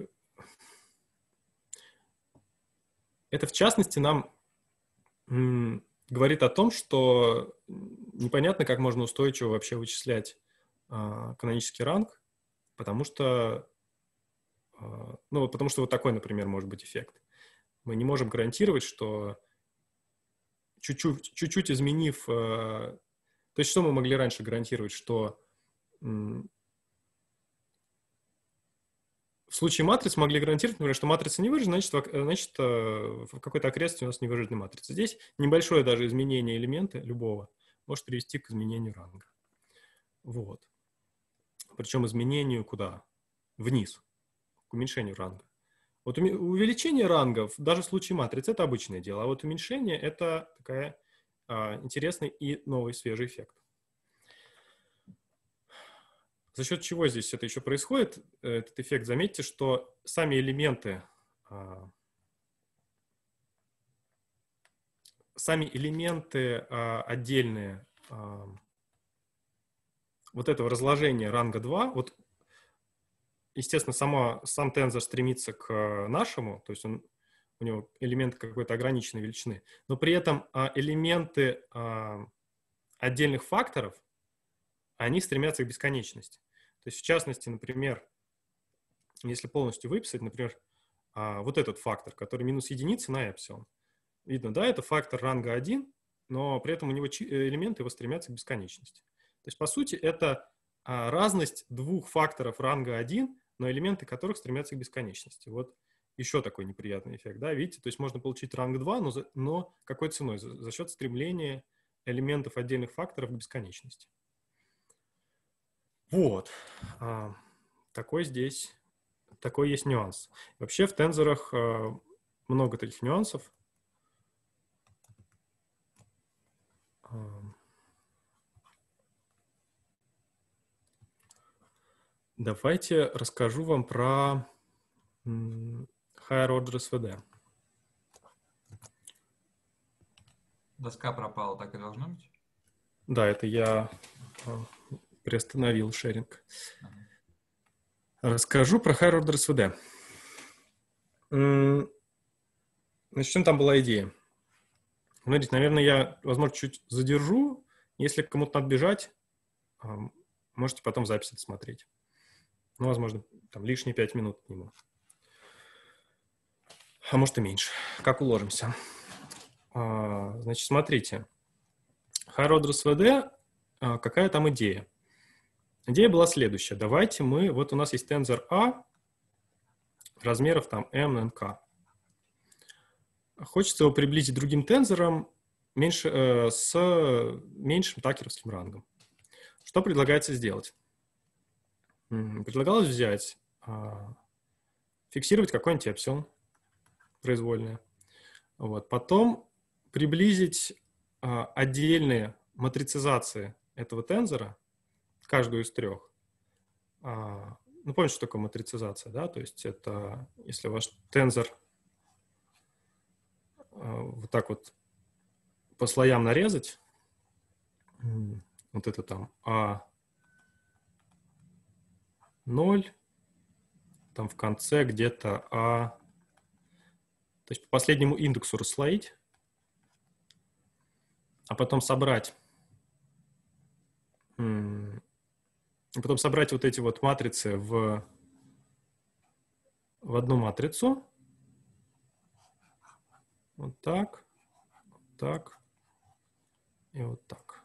Это, в частности, нам м, говорит о том, что непонятно, как можно устойчиво вообще вычислять а, канонический ранг, потому что, а, ну, потому что вот такой, например, может быть эффект. Мы не можем гарантировать, что чуть-чуть, чуть-чуть изменив... А, то есть что мы могли раньше гарантировать? Что м, в случае матриц могли гарантировать, например, что матрица не выражена, значит, значит в какой-то окрестности у нас не выражена матрица. Здесь небольшое даже изменение элемента любого может привести к изменению ранга. Вот. Причем изменению куда? Вниз, к уменьшению ранга. Вот увеличение рангов, даже в случае матриц, это обычное дело, а вот уменьшение — это такая а, интересный и новый свежий эффект. За счет чего здесь это еще происходит, этот эффект? Заметьте, что сами элементы, сами элементы отдельные вот этого разложения ранга два, вот, естественно, само, сам тензор стремится к нашему, то есть он, у него элементы какой-то ограниченной величины, но при этом элементы отдельных факторов, они стремятся к бесконечности. То есть, в частности, например, если полностью выписать, например, вот этот фактор, который минус единица на эпсилон. Видно, да, это фактор ранга один, но при этом у него элементы его стремятся к бесконечности. То есть, по сути, это разность двух факторов ранга один, но элементы которых стремятся к бесконечности. Вот еще такой неприятный эффект, да, видите? То есть можно получить ранг два, но, за, но какой ценой? За, за счет стремления элементов отдельных факторов к бесконечности. Вот. А, такой здесь, такой есть нюанс. Вообще в тензорах а, много таких нюансов. А, давайте расскажу вам про м, higher order эс ви ди. Доска пропала, так и должно быть? Да, это я а, приостановил шеринг. Ага. Расскажу про higher order эс ви ди. Значит, в чем там была идея? Смотрите, наверное, я, возможно, чуть задержу. Если кому-то надо бежать, можете потом запись отсмотреть. Ну, возможно, там лишние пять минут к нему. А может и меньше. Как уложимся. Значит, смотрите. Higher order эс ви ди, какая там идея? Идея была следующая. Давайте мы, вот у нас есть тензор А, размеров там m, n, k. Хочется его приблизить другим тензорам меньше, э, с меньшим такеровским рангом. Что предлагается сделать? Предлагалось взять, э, фиксировать какой-нибудь эпсилон произвольное. Вот. Потом приблизить э, отдельные матрицизации этого тензора, каждую из трех. Э, ну, помните, что такое матрицизация, да? То есть это, если ваш тензор вот так вот по слоям нарезать, вот это там А ноль, там в конце где-то А, то есть по последнему индексу расслоить, а потом собрать, потом собрать вот эти вот матрицы в, в одну матрицу. Вот так, вот так и вот так.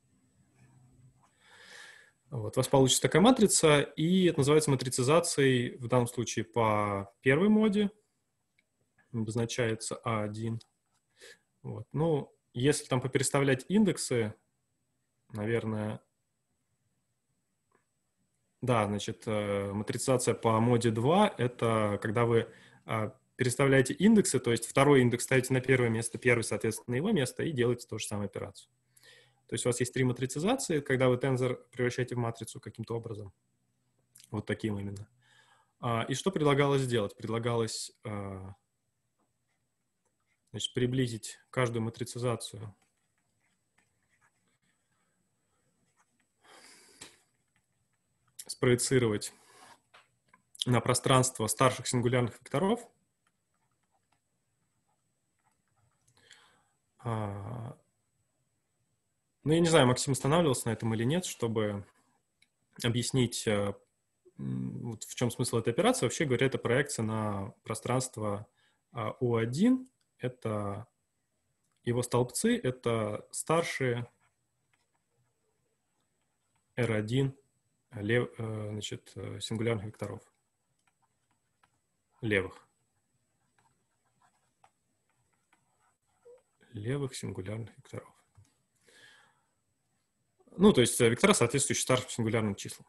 Вот, у вас получится такая матрица, и это называется матрицизацией, в данном случае по первой моде, обозначается А один. Вот. Ну, если там попереставлять индексы, наверное, да, значит, матрицизация по моде два — это когда вы переставляете индексы, то есть второй индекс ставите на первое место, первый, соответственно, на его место, и делаете ту же самую операцию. То есть у вас есть три матрицизации, когда вы тензор превращаете в матрицу каким-то образом. Вот таким именно. И что предлагалось сделать? Предлагалось, значит, приблизить каждую матрицизацию спроецировать на пространство старших сингулярных векторов. Ну, я не знаю, Максим останавливался на этом или нет, чтобы объяснить, вот в чем смысл этой операции. Вообще говоря, это проекция на пространство О один. Это его столбцы, это старшие эр один лев, значит, сингулярных векторов. Левых. Левых сингулярных векторов. Ну, то есть вектора, соответствующие старшим сингулярным числам.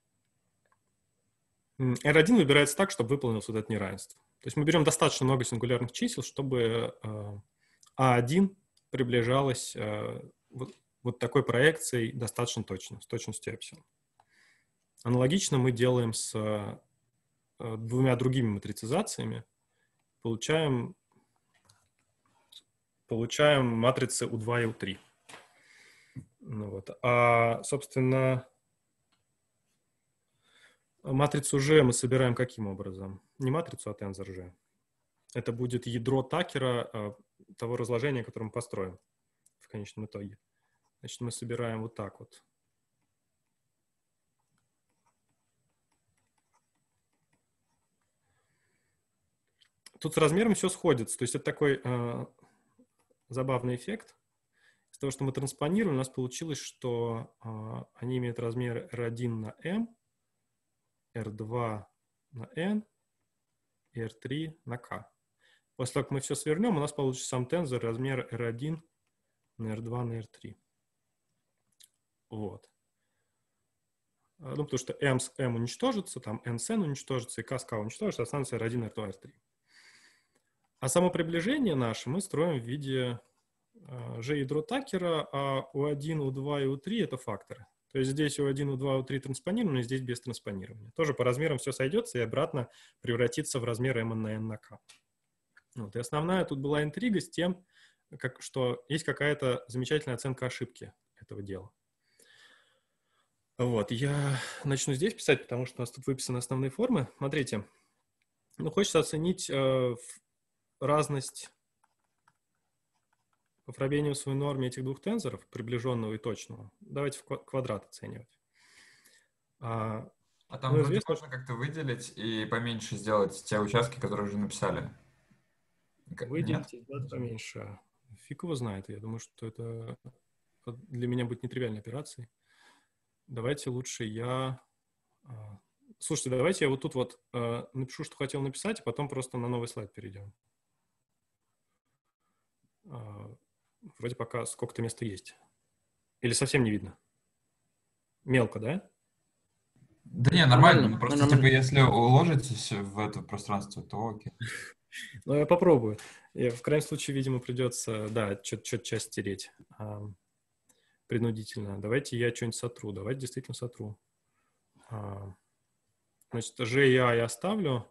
эр один выбирается так, чтобы выполнилось вот это неравенство. То есть мы берем достаточно много сингулярных чисел, чтобы А один приближалось вот, вот такой проекцией достаточно точно, с точностью эпсилон. Аналогично мы делаем с двумя другими матрицизациями. Получаем, получаем матрицы У два и У три. Ну вот. А, собственно, матрицу G мы собираем каким образом? Не матрицу, а тензор G. Это будет ядро Такера того разложения, которое мы построим в конечном итоге. Значит, мы собираем вот так вот. Тут с размером все сходится. То есть это такой э, забавный эффект. Из того, что мы транспонировали, у нас получилось, что э, они имеют размер эр один на m, эр два на n и эр три на k. После того, как мы все свернем, у нас получится сам тензор размера эр один на эр два на эр три. Вот. Ну, потому что m с m уничтожится, там n с n уничтожится, и k с k уничтожится, останется эр один, эр два, эр три. А само приближение наше мы строим в виде G-ядро Такера, а У один, У два и У три — это факторы. То есть здесь У один, У два, У три транспонированы, здесь без транспонирования. Тоже по размерам все сойдется и обратно превратится в размер m на n на k. Вот. И основная тут была интрига с тем, как, что есть какая-то замечательная оценка ошибки этого дела. Вот. Я начну здесь писать, потому что у нас тут выписаны основные формы. Смотрите. Ну, хочется оценить э, разность по фробениусовой норме этих двух тензоров, приближенного и точного. Давайте в квадрат оценивать. А, а там ну, вроде известно, можно как-то выделить и поменьше сделать те участки, которые уже написали. Выделить и сделать поменьше. Фиг его знает. Я думаю, что это для меня будет нетривиальной операцией. Давайте лучше я... Слушайте, давайте я вот тут вот напишу, что хотел написать, а потом просто на новый слайд перейдем. Вроде пока сколько-то места есть. Или совсем не видно? Мелко, да? Да не, нормально. нормально просто, нормально. Типа, если уложитесь в это пространство, то окей. Ну, я попробую. И в крайнем случае, видимо, придется, да, что-то часть стереть а, принудительно. Давайте я что-нибудь сотру. Давайте действительно сотру. А, значит, G и A я оставлю.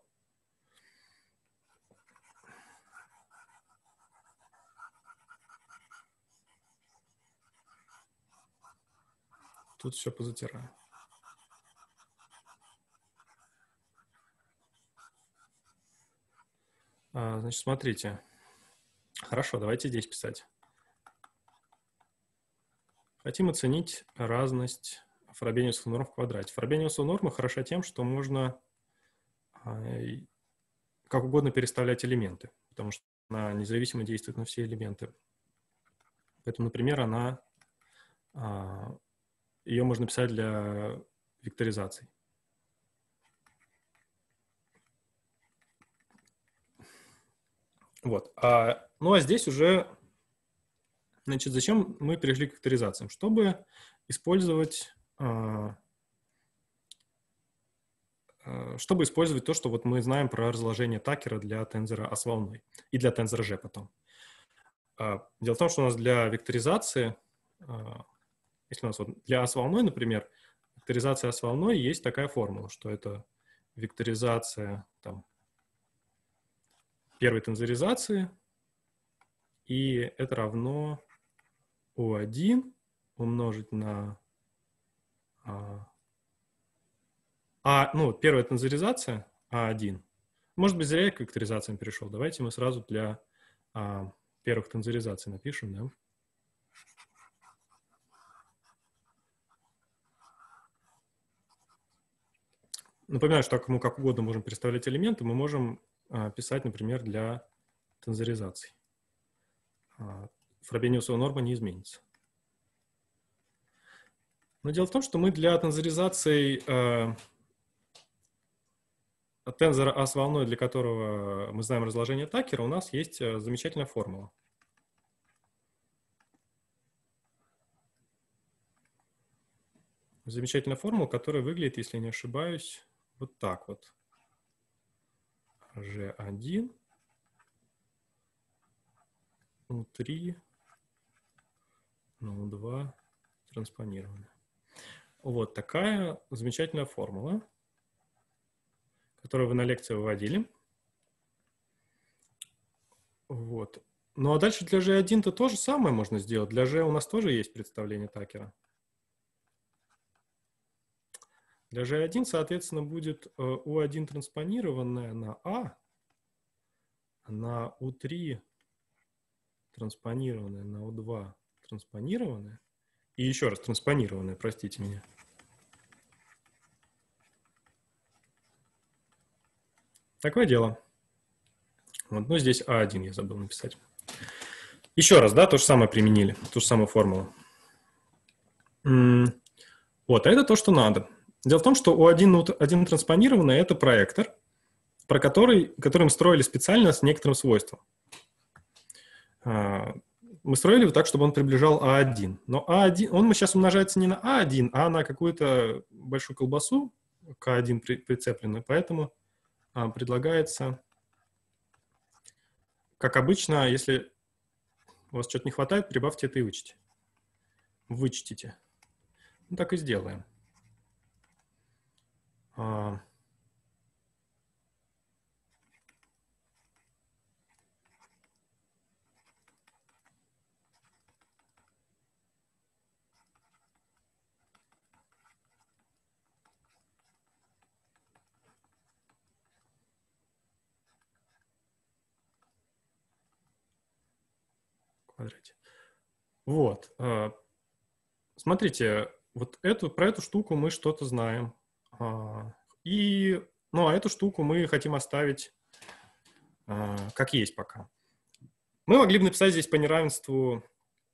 Тут все позатираю. Значит, смотрите. Хорошо, давайте здесь писать. Хотим оценить разность фробениусовых норм в квадрате. Фробениусовая норма хороша тем, что можно как угодно переставлять элементы, потому что она независимо действует на все элементы. Поэтому, например, она, ее можно писать для векторизации. Вот. А, ну а здесь уже, значит, зачем мы перешли к векторизациям? Чтобы использовать, а, а, чтобы использовать то, что вот мы знаем про разложение Такера для тензора А с волной и для тензора G потом. А, дело в том, что у нас для векторизации, а, если у нас вот для А с волной, например, векторизация А с волной есть такая формула, что это векторизация там, первой тензоризации, и это равно У один умножить на А, а ну, первая тензоризация А один. Может быть, зря я к векторизациям перешел. Давайте мы сразу для а, первых тензоризаций напишем, да? Напоминаю, что так мы как угодно можем переставлять элементы, мы можем а, писать, например, для тензоризаций. А, фробениусова норма не изменится. Но дело в том, что мы для тензоризации э, тензора А с волной, для которого мы знаем разложение Такера, у нас есть замечательная формула. Замечательная формула, которая выглядит, если я не ошибаюсь, вот так вот. G один, У три, У два транспонировано. Вот такая замечательная формула, которую вы на лекции выводили. Вот. Ну а дальше для G один-то то же самое можно сделать. Для G у нас тоже есть представление Такера. Для G один, соответственно, будет У один транспонированное на А, на У три транспонированное на У два транспонированное, и еще раз транспонированное, простите меня. Такое дело. Вот, ну, здесь А один я забыл написать. Еще раз, да, то же самое применили, ту же самую формулу. Вот, а это то, что надо. Дело в том, что У один, У один транспонированное — это проектор, про который, который мы строили специально с некоторым свойством. Мы строили его так, чтобы он приближал А один. Но А один, он сейчас умножается не на А один, а на какую-то большую колбасу к А один при, прицепленную. Поэтому а, предлагается, как обычно, если у вас что-то не хватает, прибавьте это и вычтите. Вычтите. Ну, так и сделаем. А, квадрате. Вот. Смотрите, вот эту, про эту штуку мы что-то знаем. И, ну, а эту штуку мы хотим оставить как есть пока. Мы могли бы написать здесь по неравенству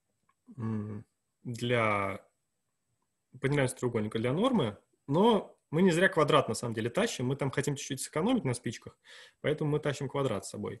для по неравенству треугольника для нормы, но мы не зря квадрат на самом деле тащим. Мы там хотим чуть-чуть сэкономить на спичках, поэтому мы тащим квадрат с собой.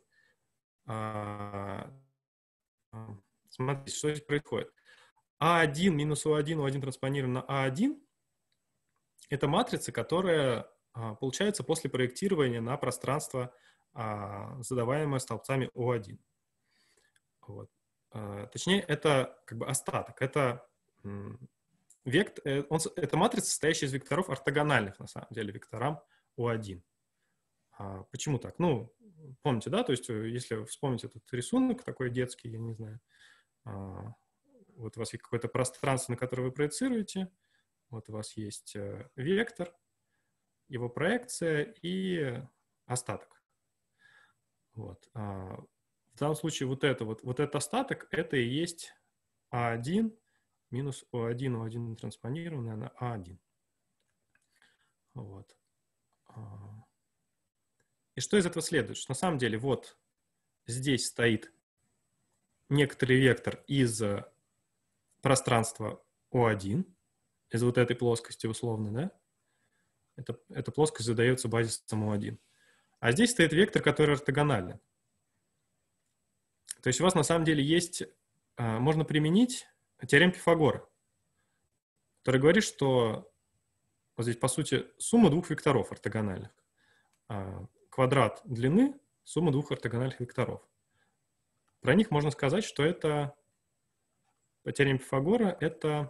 Смотрите, что здесь происходит. А один минус У один, У один транспонирован на А один — это матрица, которая а, получается после проектирования на пространство, а, задаваемое столбцами У один. Вот. А, точнее, это как бы остаток. Это, вект, он, это матрица, состоящая из векторов ортогональных, на самом деле, векторам У один. А, почему так? Ну, помните, да? То есть, если вспомнить этот рисунок такой детский, я не знаю, а, вот у вас есть какое-то пространство, на которое вы проецируете. Вот у вас есть вектор, его проекция и остаток. Вот. А в данном случае вот это вот, вот этот остаток, это и есть а один минус о один, о один транспонированное на а один. Вот. И что из этого следует? Что на самом деле вот здесь стоит некоторый вектор из пространства о один, из вот этой плоскости условно, да? Это, эта плоскость задается базисом о один. А здесь стоит вектор, который ортогональный. То есть у вас на самом деле есть, можно применить теорему Пифагора, который говорит, что вот здесь, по сути, сумма двух векторов ортогональных. Квадрат длины — сумма двух ортогональных векторов. Про них можно сказать, что это, по теореме Пифагора, это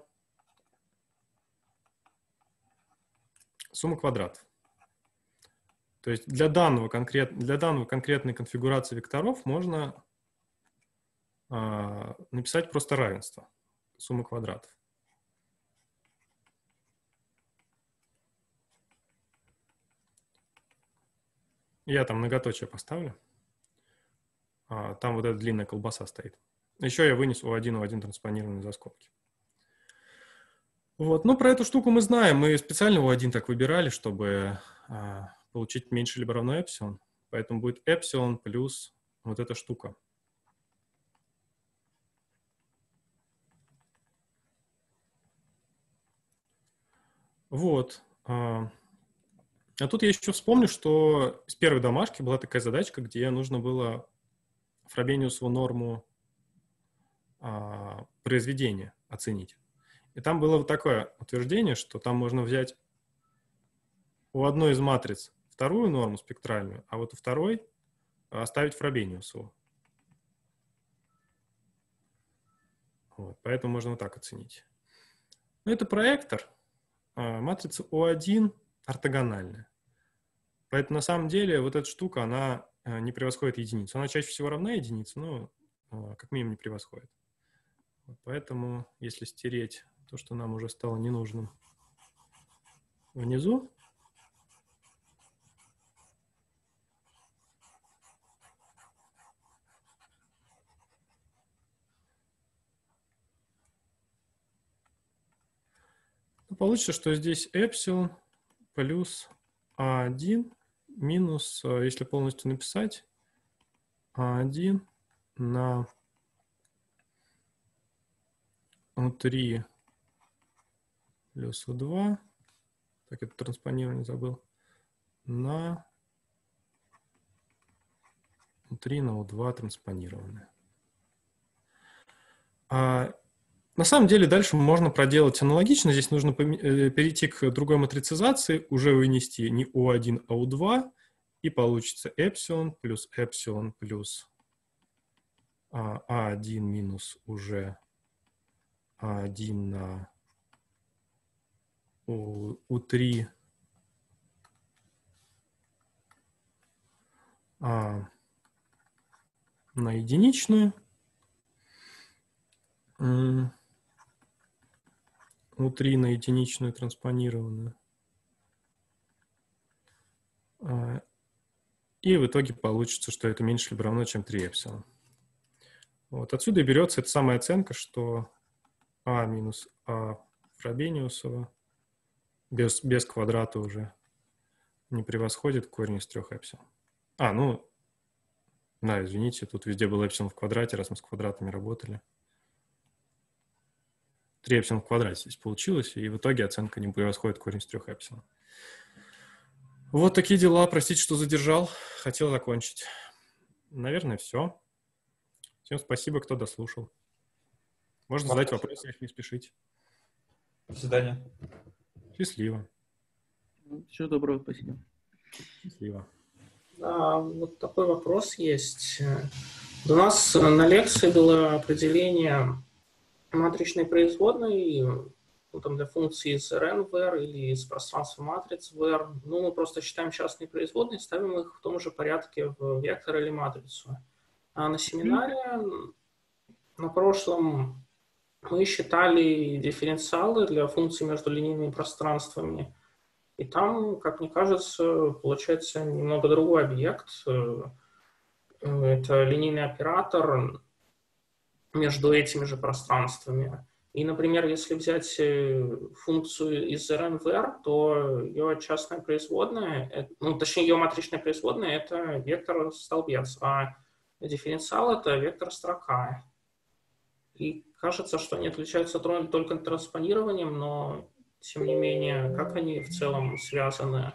сумма квадратов. То есть для, данного конкрет, для данного конкретной конфигурации векторов можно а, написать просто равенство суммы квадратов. Я там многоточие поставлю. А, там вот эта длинная колбаса стоит. Еще я вынес о один, о один транспонированный за скобки. Вот. Ну, про эту штуку мы знаем. Мы специально о один так выбирали, чтобы а, получить меньше либо равно эпсилон. Поэтому будет эпсилон плюс вот эта штука. Вот. А, а тут я еще вспомню, что с первой домашки была такая задачка, где нужно было Фробениусову норму а, произведения оценить. И там было вот такое утверждение, что там можно взять у одной из матриц вторую норму спектральную, а вот у второй оставить Фробениусову. Вот, поэтому можно вот так оценить. Но это проектор. А, матрица о один ортогональная. Поэтому на самом деле вот эта штука, она не превосходит единицу. Она чаще всего равна единице, но как минимум не превосходит. Вот поэтому если стереть то, что нам уже стало ненужным внизу, то получится, что здесь эпсилон плюс а один минус, если полностью написать, а один на о три плюс о два, так, это транспонирование забыл, на о три на о два транспонированное. А на самом деле дальше можно проделать аналогично. Здесь нужно перейти к другой матрицизации, уже вынести не о один, а о два, и получится эпсилон плюс эпсилон плюс а один минус уже а один на о три а на единичную. о три на единичную транспонированную. И в итоге получится, что это меньше либо равно, чем три эпсилон. Вот. Отсюда и берется эта самая оценка, что а минус а Фробениусова без, без квадрата уже не превосходит корень из трех эпсилон. А, ну, да, извините, тут везде был эпсилон в квадрате, раз мы с квадратами работали. три эпсилон в квадрате здесь получилось, и в итоге оценка не превосходит корень из трех эпсилон. Вот такие дела. Простите, что задержал. Хотел закончить. Наверное, все. Всем спасибо, кто дослушал. Можно задать вопросы, если не спешить. До свидания. Счастливо. Всего доброго, спасибо. Счастливо. А, вот такой вопрос есть. У нас на лекции было определение матричной производной, ну, там, для функции из Rn в R или из пространства матриц в R. Ну, мы просто считаем частные производные, ставим их в том же порядке в вектор или матрицу. А на семинаре на прошлом мы считали дифференциалы для функций между линейными пространствами. И там, как мне кажется, получается немного другой объект. это линейный оператор между этими же пространствами. И, например, если взять функцию из эр эн ви ар, то ее частная производная, ну, точнее, ее матричная производная — это вектор-столбец, а дифференциал — это вектор-строка. И кажется, что они отличаются только транспонированием, но, тем не менее, как они в целом связаны?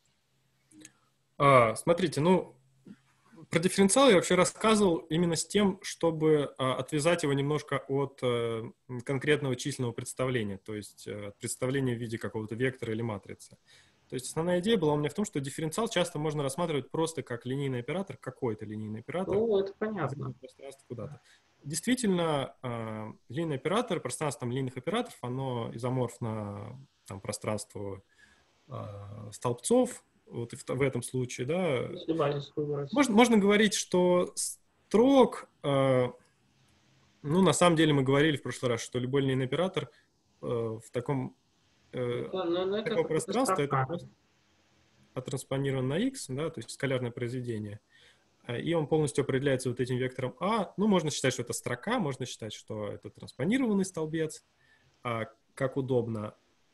А, смотрите, ну, про дифференциал я вообще рассказывал именно с тем, чтобы а, отвязать его немножко от а, конкретного численного представления, то есть а, представления в виде какого-то вектора или матрицы. То есть основная идея была у меня в том, что дифференциал часто можно рассматривать просто как линейный оператор, какой-то линейный оператор. Ну, это понятно. Пространство куда-то. Действительно, а, линейный оператор, пространство там, линейных операторов, оно изоморфно там, пространству а, столбцов. Вот в, в этом случае, да. Если базис выбрать. Можно, можно говорить, что строк, э, ну, на самом деле мы говорили в прошлый раз, что любой линейный оператор э, в таком э, Да, но, но это такого пространства это строка. просто оттранспонирован на x, да, то есть скалярное произведение, и он полностью определяется вот этим вектором а. Ну, можно считать, что это строка, можно считать, что это транспонированный столбец, а, как удобно.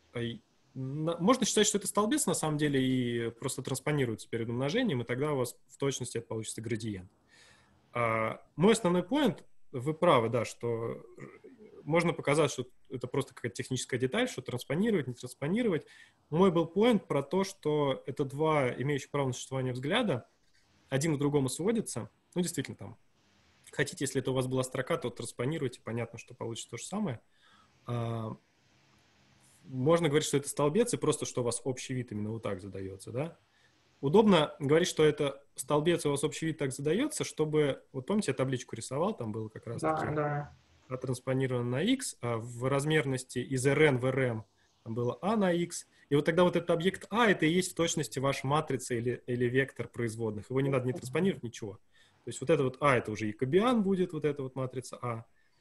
Можно считать, что это столбец на самом деле и просто транспонируется перед умножением, и тогда у вас в точности это получится градиент. А, мой основной поинт, вы правы, да, что можно показать, что это просто какая-то техническая деталь, что транспонировать, не транспонировать. Мой был поинт про то, что это два имеющих право на существование взгляда, один к другому сводится. Ну, действительно, там, хотите, если это у вас была строка, то транспонируйте, понятно, что получится то же самое. А, можно говорить, что это столбец, и просто, что у вас общий вид именно вот так задается, да? Удобно говорить, что это столбец, у вас общий вид так задается, чтобы... Вот помните, я табличку рисовал, там было как раз Да, таки да. оттранспонировано на x, а в размерности из эр эн в эр эм там было а на x, и вот тогда вот этот объект а, это и есть в точности ваша матрица или, или вектор производных. Его не надо не транспонировать, ничего. То есть вот это вот а, это уже якобиан будет, вот эта вот матрица а.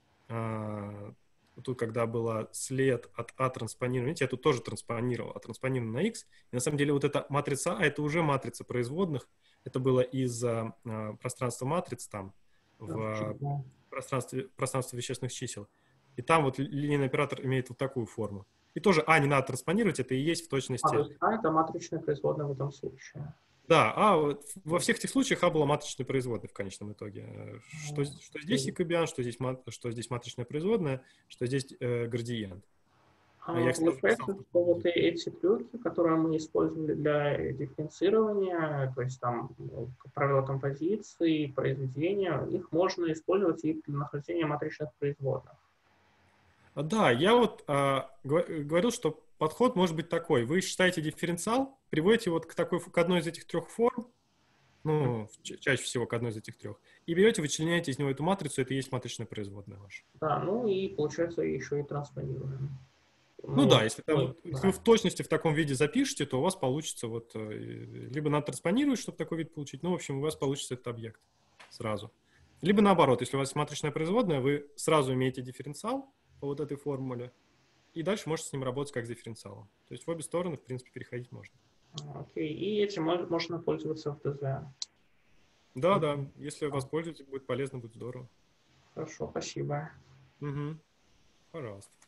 а Тут, когда была след от А транспонирования, видите, я тут тоже транспонировал, а транспонирован на X. И на самом деле вот эта матрица А, это уже матрица производных. Это было из а, пространства матриц там, в Да. пространстве, пространстве вещественных чисел. И там вот линейный оператор имеет вот такую форму. И тоже А не надо транспонировать, это и есть в точности... А, то есть А — это матричная производная в этом случае. Да, а вот во всех этих случаях А была матричной производной в конечном итоге. Что, что здесь якобиан, что здесь, что здесь матричная производная, что здесь э, градиент. А Я, кстати, получается, писал, что вот эти трюки, которые мы использовали для дифференцирования, то есть там правила композиции, произведения, их можно использовать и для нахождения матричных производных. Да, я вот а, говорил, что подход может быть такой. Вы считаете дифференциал, приводите вот к, такой, к одной из этих трех форм, ну, чаще всего к одной из этих трех, и берете, вычленяете из него эту матрицу, это и есть матричная производная ваша. Да, ну и получается еще и транспонируем. Ну, ну да, если, там, ну, если да. вы в точности в таком виде запишете, то у вас получится вот, либо надо транспонировать, чтобы такой вид получить, ну, в общем, у вас получится этот объект сразу. Либо наоборот, если у вас матричная производная, вы сразу имеете дифференциал по вот этой формуле, и дальше можете с ним работать как с дифференциалом. То есть в обе стороны, в принципе, переходить можно. Окей, и этим можно пользоваться в ТЗ. Да, да, если воспользуетесь, будет полезно, будет здорово. Хорошо, спасибо. Угу. Пожалуйста.